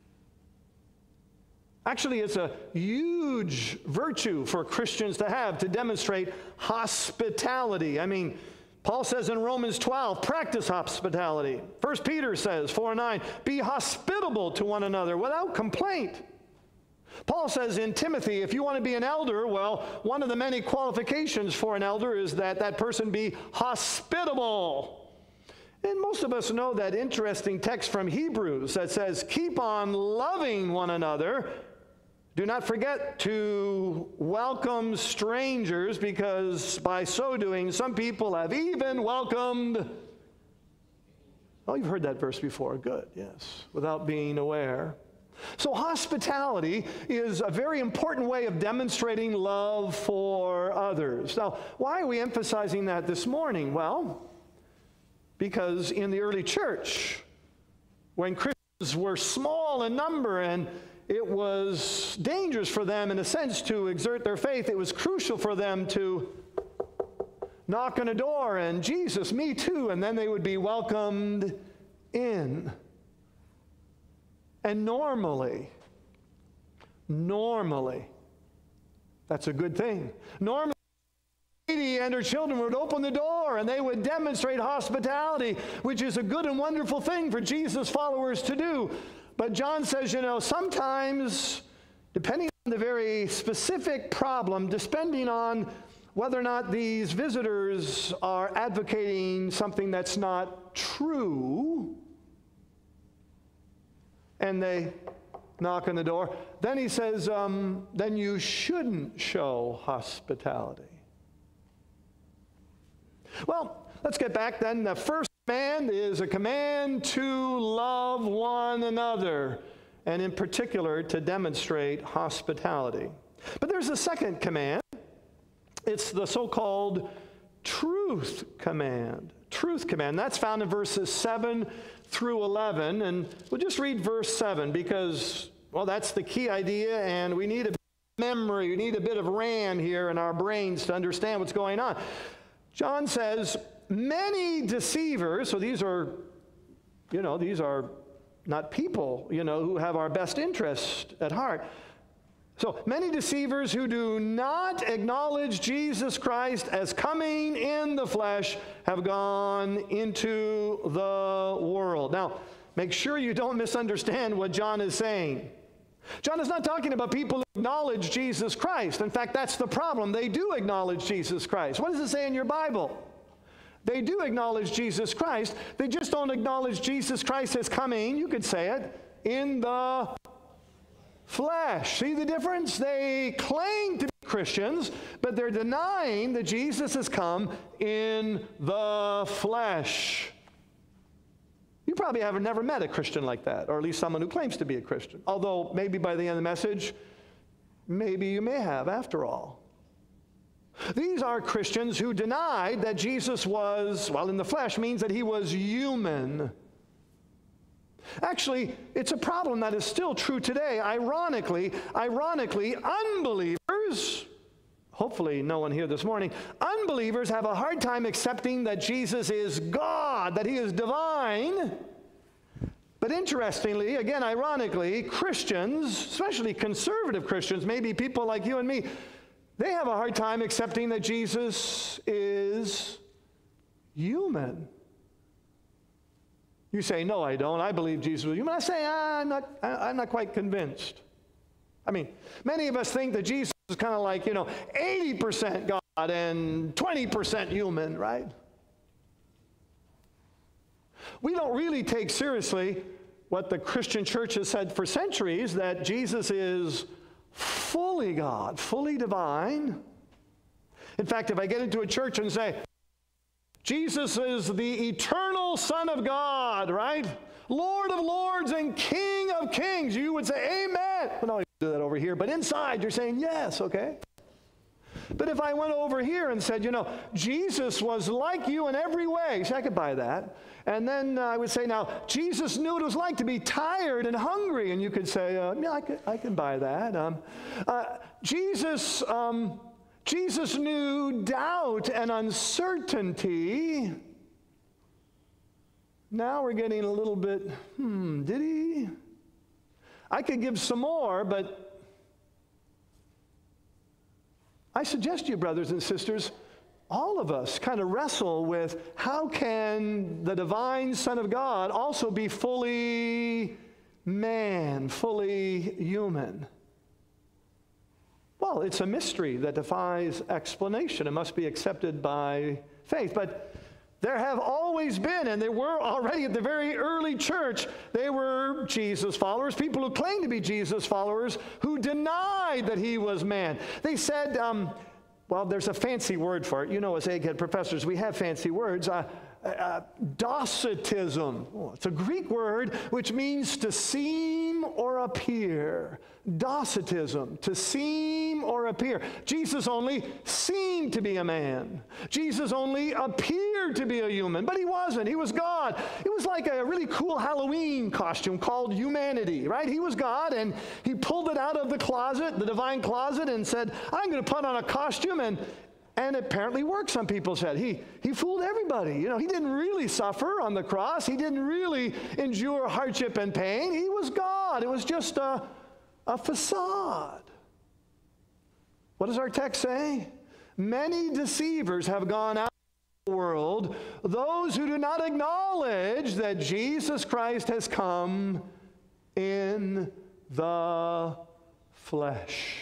Actually, it's a huge virtue for Christians to have, to demonstrate hospitality. I mean, Paul says in Romans 12, practice hospitality. 1 Peter says, 4:9, be hospitable to one another without complaint. Paul says in Timothy, if you want to be an elder, well, one of the many qualifications for an elder is that that person be hospitable. And most of us know that interesting text from Hebrews that says, keep on loving one another. Do not forget to welcome strangers, because by so doing, some people have even welcomed. Oh, you've heard that verse before. Good, yes, without being aware. So hospitality is a very important way of demonstrating love for others. Now, why are we emphasizing that this morning? Well, because in the early church, when Christians were small in number and it was dangerous for them, in a sense, to exert their faith, it was crucial for them to knock on a door and, Jesus, me too, and then they would be welcomed in. And normally, that's a good thing. Normally, the lady and her children would open the door and they would demonstrate hospitality, which is a good and wonderful thing for Jesus' followers to do. But John says, you know, sometimes, depending on the very specific problem, depending on whether or not these visitors are advocating something that's not true, and they knock on the door, then he says, then you shouldn't show hospitality. Well, let's get back then. The first command is a command to love one another, and in particular to demonstrate hospitality. But there's a second command. It's the so-called truth command. Truth command. That's found in verses 7 through 11, and we'll just read verse 7 because, well, that's the key idea, and we need a bit of memory, we need a bit of RAM here in our brains to understand what's going on. John says, many deceivers, so these are not people, who have our best interest at heart. So many deceivers who do not acknowledge Jesus Christ as coming in the flesh have gone into the world. Now, make sure you don't misunderstand what John is saying. John is not talking about people who acknowledge Jesus Christ. In fact, that's the problem. They do acknowledge Jesus Christ. What does it say in your Bible? They do acknowledge Jesus Christ. They just don't acknowledge Jesus Christ as coming, you could say it, in the flesh. See the difference? They claim to be Christians, but they're denying that Jesus has come in the flesh. You probably have never met a Christian like that, or at least someone who claims to be a Christian. Although maybe by the end of the message, maybe you may have after all. These are Christians who denied that Jesus was, well, in the flesh means that he was human. Actually, it's a problem that is still true today. Ironically, unbelievers, hopefully no one here this morning, unbelievers have a hard time accepting that Jesus is God, that he is divine. But interestingly, again, ironically, Christians, especially conservative Christians, maybe people like you and me, they have a hard time accepting that Jesus is human. You say, no, I don't. I believe Jesus was human. I say, I'm not quite convinced. I mean, many of us think that Jesus is kind of like, 80% God and 20% human, right? We don't really take seriously what the Christian church has said for centuries, that Jesus is fully God, fully divine, In fact, if I get into a church and say, Jesus is the eternal Son of God, right? Lord of lords and King of kings, you would say, amen. Well, no, you do that over here, but inside you're saying, yes, okay? But if I went over here and said, Jesus was like you in every way, see, I could buy that. And then I would say, now, Jesus knew what it was like to be tired and hungry, and you could say, yeah, I can buy that. Jesus knew doubt and uncertainty. Now we're getting a little bit, did he? I could give some more, but I suggest to you, brothers and sisters, all of us kind of wrestle with how can the divine Son of God also be fully man, fully human? Well, it's a mystery that defies explanation. It must be accepted by faith. But there have always been, and there were already at the very early church, they were Jesus followers, people who claimed to be Jesus followers, who denied that he was man. They said, well, there's a fancy word for it. As egghead professors, we have fancy words. Docetism. Oh, it's a Greek word which means to seem or appear. Docetism, to seem or appear. Jesus only seemed to be a man. Jesus only appeared to be a human, but he wasn't. He was God. It was like a really cool Halloween costume called humanity, right? He was God, and he pulled it out of the closet, the divine closet, and said, I'm going to put on a costume, and it apparently worked, some people said. He fooled everybody. He didn't really suffer on the cross. He didn't really endure hardship and pain. He was God. It was just a facade. What does our text say? Many deceivers have gone out of the world, those who do not acknowledge that Jesus Christ has come in the flesh.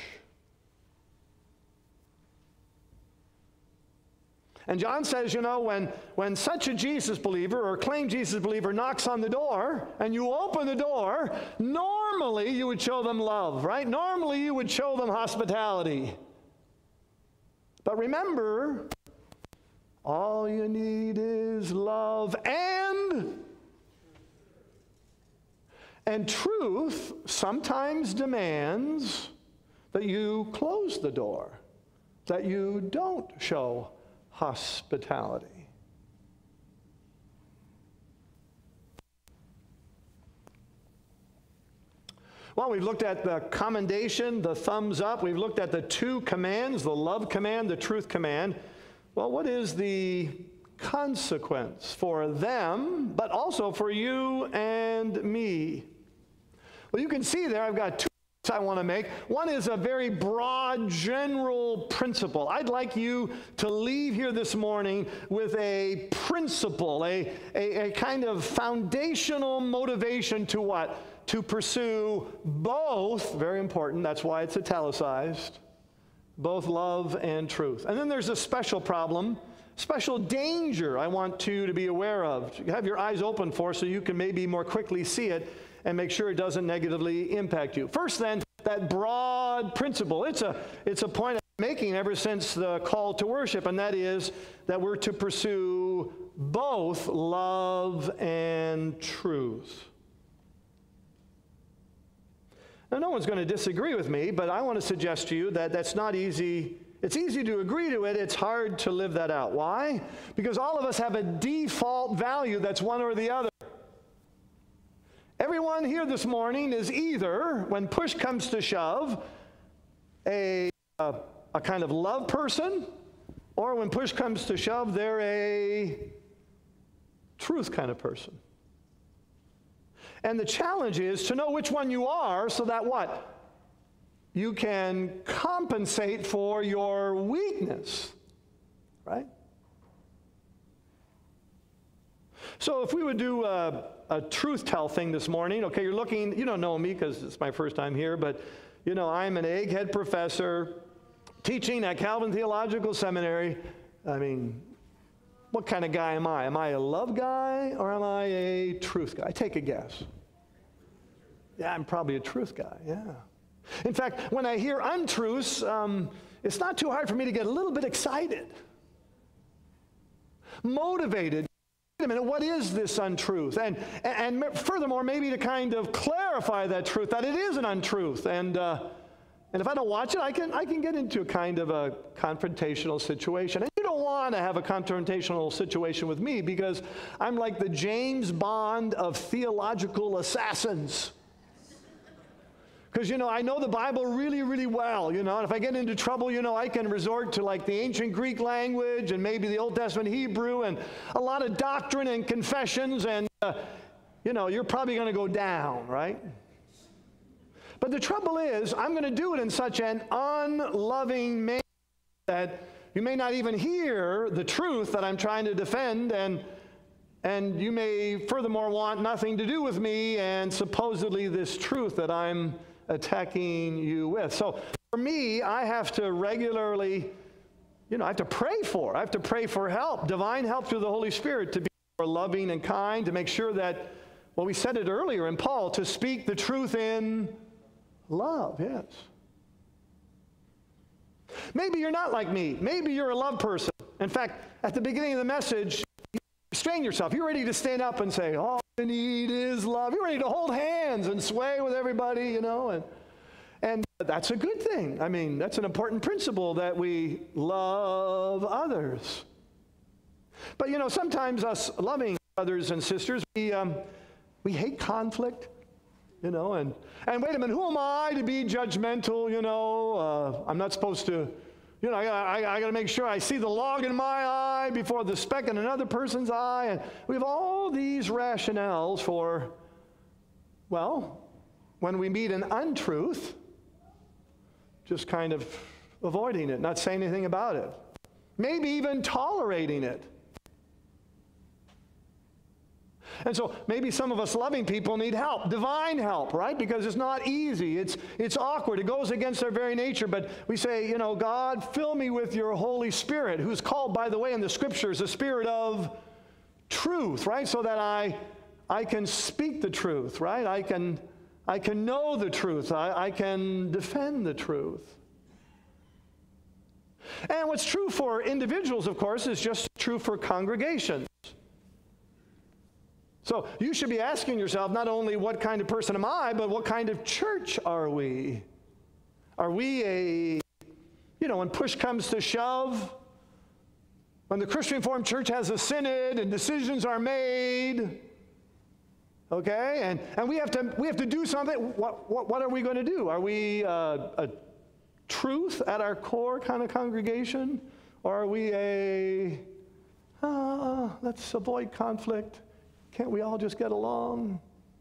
And John says, when such a Jesus believer or claimed Jesus believer knocks on the door and you open the door, normally you would show them love, right? Normally you would show them hospitality. But remember, all you need is love and truth sometimes demands that you close the door, that you don't show hospitality. Well, we've looked at the commendation, the thumbs up. We've looked at the two commands, the love command, the truth command. Well, what is the consequence for them, but also for you and me? Well, you can see there I've got two I want to make. One is a very broad, general principle. I'd like you to leave here this morning with a principle, a kind of foundational motivation to what? To pursue both, very important, that's why it's italicized, both love and truth. And then there's a special problem, special danger I want you to be aware of. You have your eyes open for so you can maybe more quickly see it and make sure it doesn't negatively impact you. First then, that broad principle. It's a point I'm making ever since the call to worship, and that is that we're to pursue both love and truth. Now, no one's going to disagree with me, but I want to suggest to you that that's not easy. It's easy to agree to it. It's hard to live that out. Why? Because all of us have a default value that's one or the other. Everyone here this morning is either, when push comes to shove, a kind of love person, or when push comes to shove, they're a truth kind of person. And the challenge is to know which one you are so that what? You can compensate for your weakness, right? So if we would do a truth tell thing this morning, okay, you're looking, you don't know me because it's my first time here, but I'm an egghead professor teaching at Calvin Theological Seminary. I mean, what kind of guy am I? Am I a love guy or am I a truth guy? Take a guess. Yeah, I'm probably a truth guy, yeah. In fact, when I hear untruths, it's not too hard for me to get a little bit excited, motivated. Wait a minute, what is this untruth? And furthermore, maybe to kind of clarify that truth, that it is an untruth. And if I don't watch it, I can get into a kind of a confrontational situation. And you don't want to have a confrontational situation with me because I'm like the James Bond of theological assassins. Because, I know the Bible really, really well, and if I get into trouble, I can resort to like the ancient Greek language and maybe the Old Testament Hebrew and a lot of doctrine and confessions, and, you're probably going to go down, right? But the trouble is, I'm going to do it in such an unloving manner that you may not even hear the truth that I'm trying to defend, and you may furthermore want nothing to do with me and supposedly this truth that I'm attacking you with. So for me, I have to regularly, I have to pray for help, divine help through the Holy Spirit to be more loving and kind, to make sure that, well, we said it earlier in Paul, to speak the truth in love, yes. Maybe you're not like me. Maybe you're a love person. In fact, at the beginning of the message, you restrain yourself. You're ready to stand up and say, all I need is love. You're ready to hold hands and sway with everybody, and that's a good thing. I mean, that's an important principle that we love others. But, sometimes us loving brothers and sisters, we hate conflict, and wait a minute, who am I to be judgmental, I'm not supposed to, I got to make sure I see the log in my eye before the speck in another person's eye. And we have all these rationales for, well, when we meet an untruth, just kind of avoiding it, not saying anything about it, maybe even tolerating it. And so maybe some of us loving people need help, divine help, right? Because it's not easy. It's awkward. It goes against our very nature. But we say, God, fill me with your Holy Spirit, who's called, by the way, in the Scriptures, the Spirit of truth, right? So that I can speak the truth, right? I can know the truth. I can defend the truth. And what's true for individuals, of course, is just true for congregations. So you should be asking yourself not only what kind of person am I, but what kind of church are we? Are we when push comes to shove, when the Christian Reformed Church has a synod and decisions are made, okay, and we have to do something. What are we going to do? Are we a truth at our core kind of congregation, or are we let's avoid conflict? Can't we all just get along?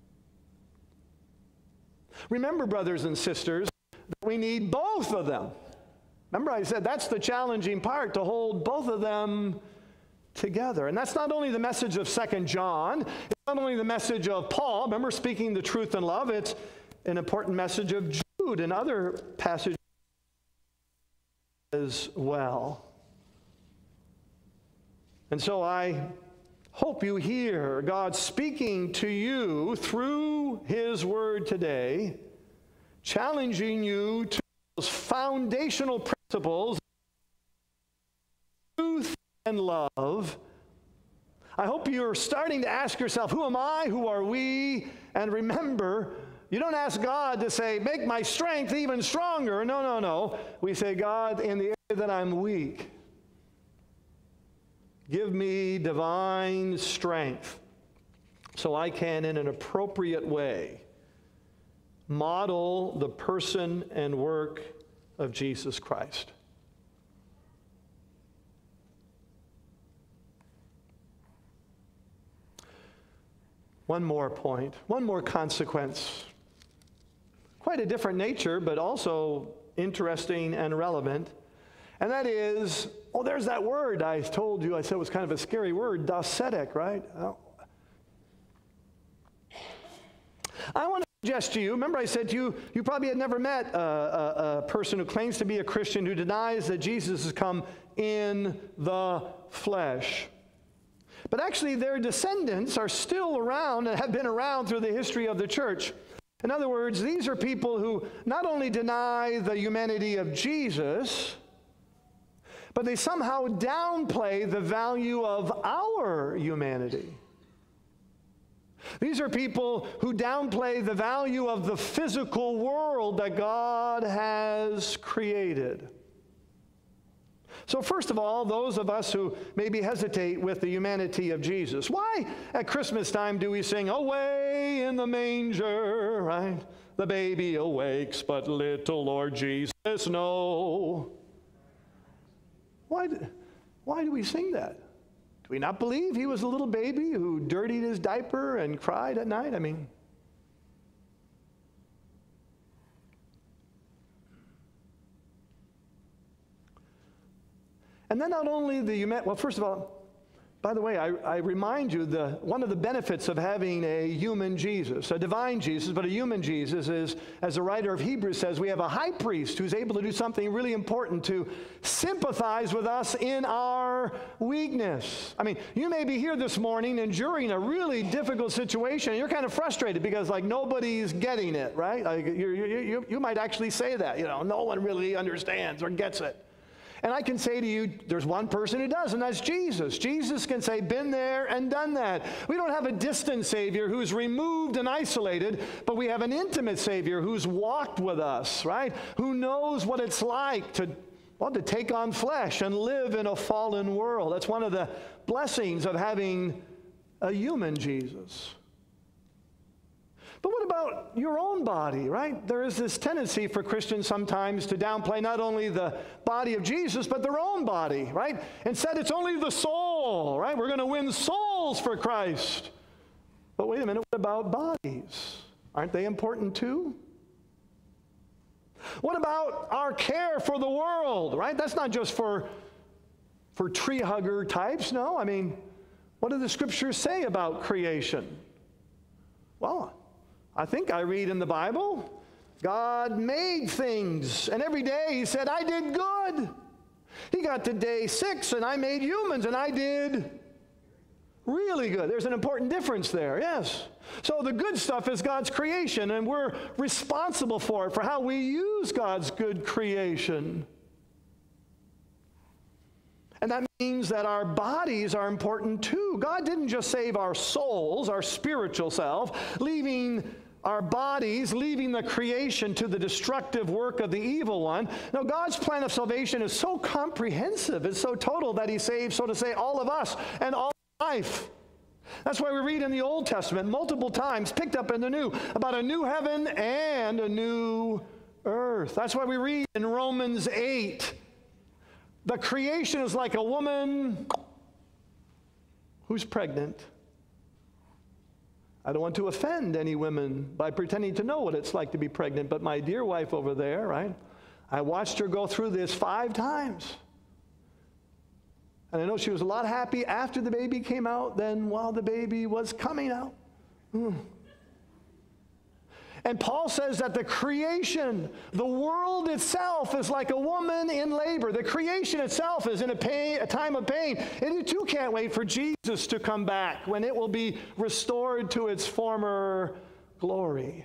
Remember, brothers and sisters, that we need both of them. Remember, I said that's the challenging part, to hold both of them together. And that's not only the message of 2 John, it's not only the message of Paul, remember, speaking the truth in love, it's an important message of Jude and other passages as well. And so I hope you hear God speaking to you through His Word today, challenging you to those foundational principles, truth and love. I hope you're starting to ask yourself, who am I? Who are we? And remember, you don't ask God to say, make my strength even stronger. No. We say, God, in the area that I'm weak, give me divine strength so I can, in an appropriate way, model the person and work of Jesus Christ. One more point, one more consequence. Quite a different nature, but also interesting and relevant. And that is, there's that word I told you, I said it was kind of a scary word, docetic, right? I want to suggest to you, remember I said to you, you probably had never met a person who claims to be a Christian who denies that Jesus has come in the flesh. But actually their descendants are still around and have been around through the history of the church. In other words, these are people who not only deny the humanity of Jesus, but they somehow downplay the value of our humanity. These are people who downplay the value of the physical world that God has created. So first of all, those of us who maybe hesitate with the humanity of Jesus, why at Christmas time do we sing, "Away in the manger," right? "The baby awakes, but little Lord Jesus know." Why do we sing that? Do we not believe he was a little baby who dirtied his diaper and cried at night? I mean, and then not only the human, well, first of all, by the way, I remind you, one of the benefits of having a human Jesus, a divine Jesus, but a human Jesus is, as the writer of Hebrews says, we have a high priest who's able to do something really important to sympathize with us in our weakness. I mean, you may be here this morning enduring a really difficult situation, and you're kind of frustrated because, like, nobody's getting it, right? Like, you might actually say that, no one really understands or gets it. And I can say to you, there's one person who does, and that's Jesus. Jesus can say, been there and done that. We don't have a distant Savior who's removed and isolated, but we have an intimate Savior who's walked with us, right? Who knows what it's like to take on flesh and live in a fallen world. That's one of the blessings of having a human Jesus. But what about your own body, right? There is this tendency for Christians sometimes to downplay not only the body of Jesus, but their own body, right? Instead, it's only the soul, right? We're going to win souls for Christ. But wait a minute, what about bodies? Aren't they important too? What about our care for the world, right? That's not just for tree hugger types, no. I mean, what do the scriptures say about creation? Well, I think I read in the Bible, God made things, and every day he said, I did good. He got to day 6, and I made humans, and I did really good. There's an important difference there, yes. So the good stuff is God's creation, and we're responsible for it, for how we use God's good creation. And that means that our bodies are important too. God didn't just save our souls, our spiritual self, leaving our bodies, leaving the creation to the destructive work of the evil one. No, God's plan of salvation is so comprehensive, it's so total that he saves, so to say, all of us and all life. That's why we read in the Old Testament multiple times, picked up in the New, about a new heaven and a new earth. That's why we read in Romans 8, the creation is like a woman who's pregnant. I don't want to offend any women by pretending to know what it's like to be pregnant, but my dear wife over there, right? I watched her go through this 5 times. And I know she was a lot happy after the baby came out than while the baby was coming out. And Paul says that the creation, the world itself is like a woman in labor. The creation itself is in a time of pain. And you too can't wait for Jesus to come back when it will be restored to its former glory.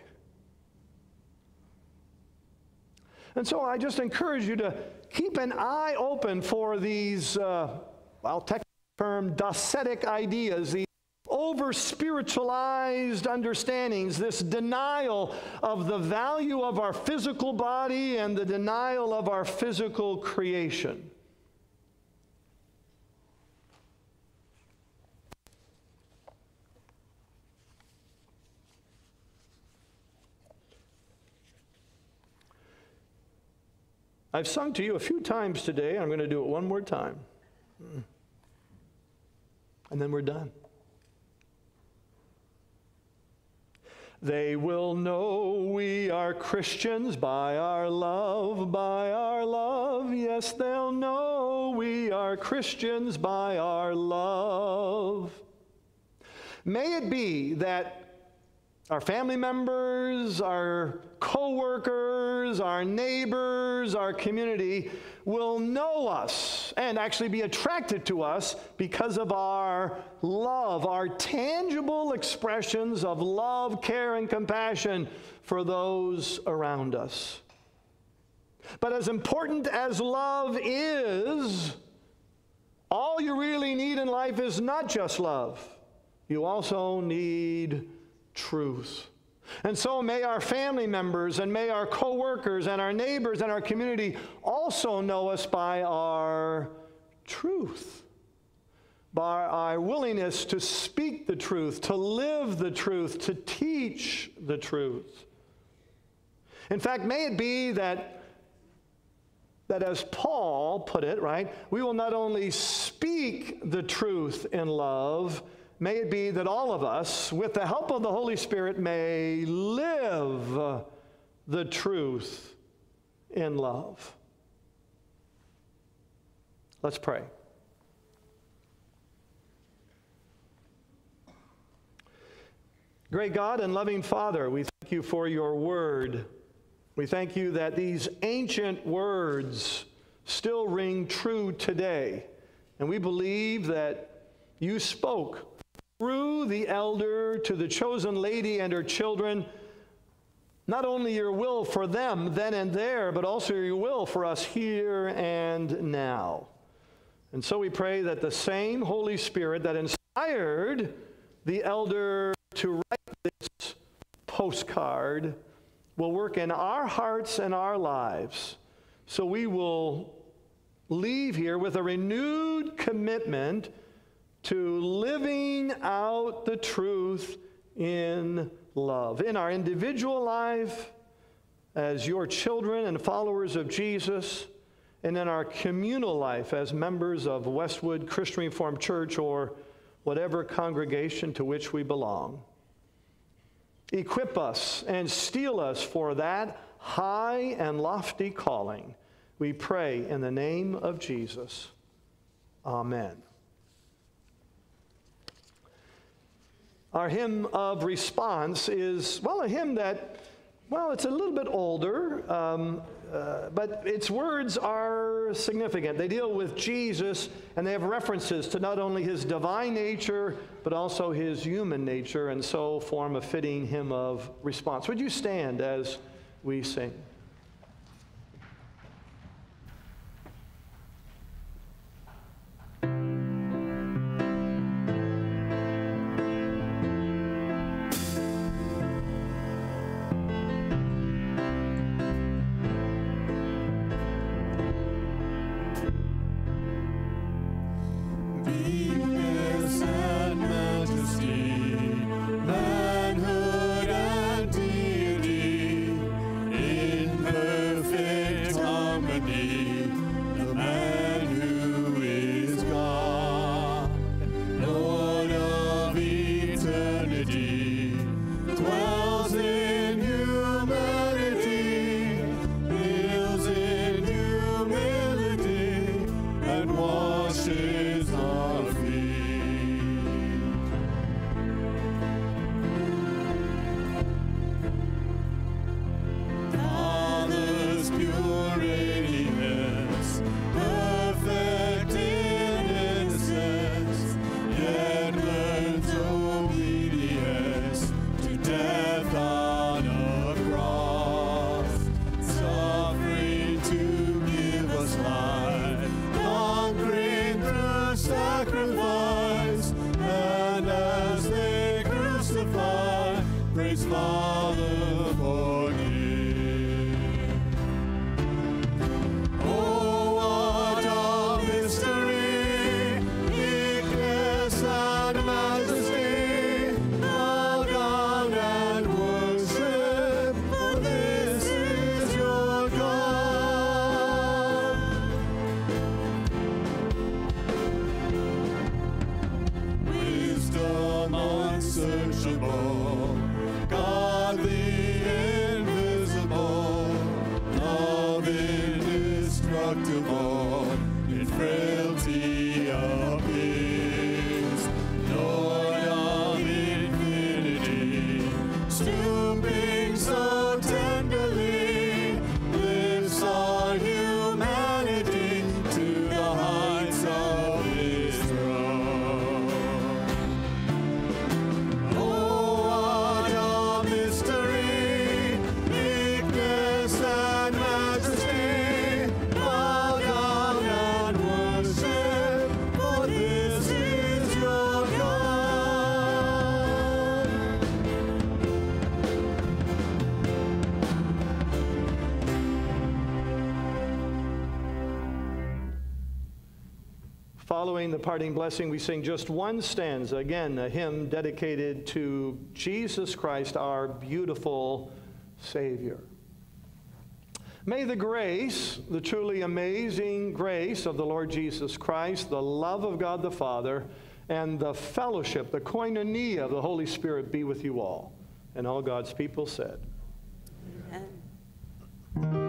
And so I just encourage you to keep an eye open for these, technical term, docetic ideas, these over-spiritualized understandings, this denial of the value of our physical body and the denial of our physical creation. I've sung to you a few times today, and I'm going to do it one more time. And then we're done. They will know we are Christians by our love, by our love. Yes, they'll know we are Christians by our love. May it be that our family members, our co-workers, our neighbors, our community will know us and actually be attracted to us because of our love, our tangible expressions of love, care, and compassion for those around us. But as important as love is, all you really need in life is not just love. You also need truth. And so may our family members and may our co-workers and our neighbors and our community also know us by our truth, by our willingness to speak the truth, to live the truth, to teach the truth. In fact, may it be that as Paul put it, right, we will not only speak the truth in love, may it be that all of us, with the help of the Holy Spirit, may live the truth in love. Let's pray. Great God and loving Father, we thank you for your word. We thank you that these ancient words still ring true today. And we believe that you spoke through the elder to the chosen lady and her children, not only your will for them then and there, but also your will for us here and now. And so we pray that the same Holy Spirit that inspired the elder to write this postcard will work in our hearts and our lives, so we will leave here with a renewed commitment to living out the truth in love, in our individual life as your children and followers of Jesus, and in our communal life as members of Westwood Christian Reformed Church or whatever congregation to which we belong. Equip us and steel us for that high and lofty calling. We pray in the name of Jesus. Amen. Our hymn of response is, a hymn that, it's a little bit older, but its words are significant. They deal with Jesus, and they have references to not only his divine nature, but also his human nature, and so form a fitting hymn of response. Would you stand as we sing? following the parting blessing, we sing just one stanza, again, a hymn dedicated to Jesus Christ, our beautiful Savior. May the grace, the truly amazing grace of the Lord Jesus Christ, the love of God the Father, and the fellowship, the koinonia of the Holy Spirit be with you all. And all God's people said. Amen.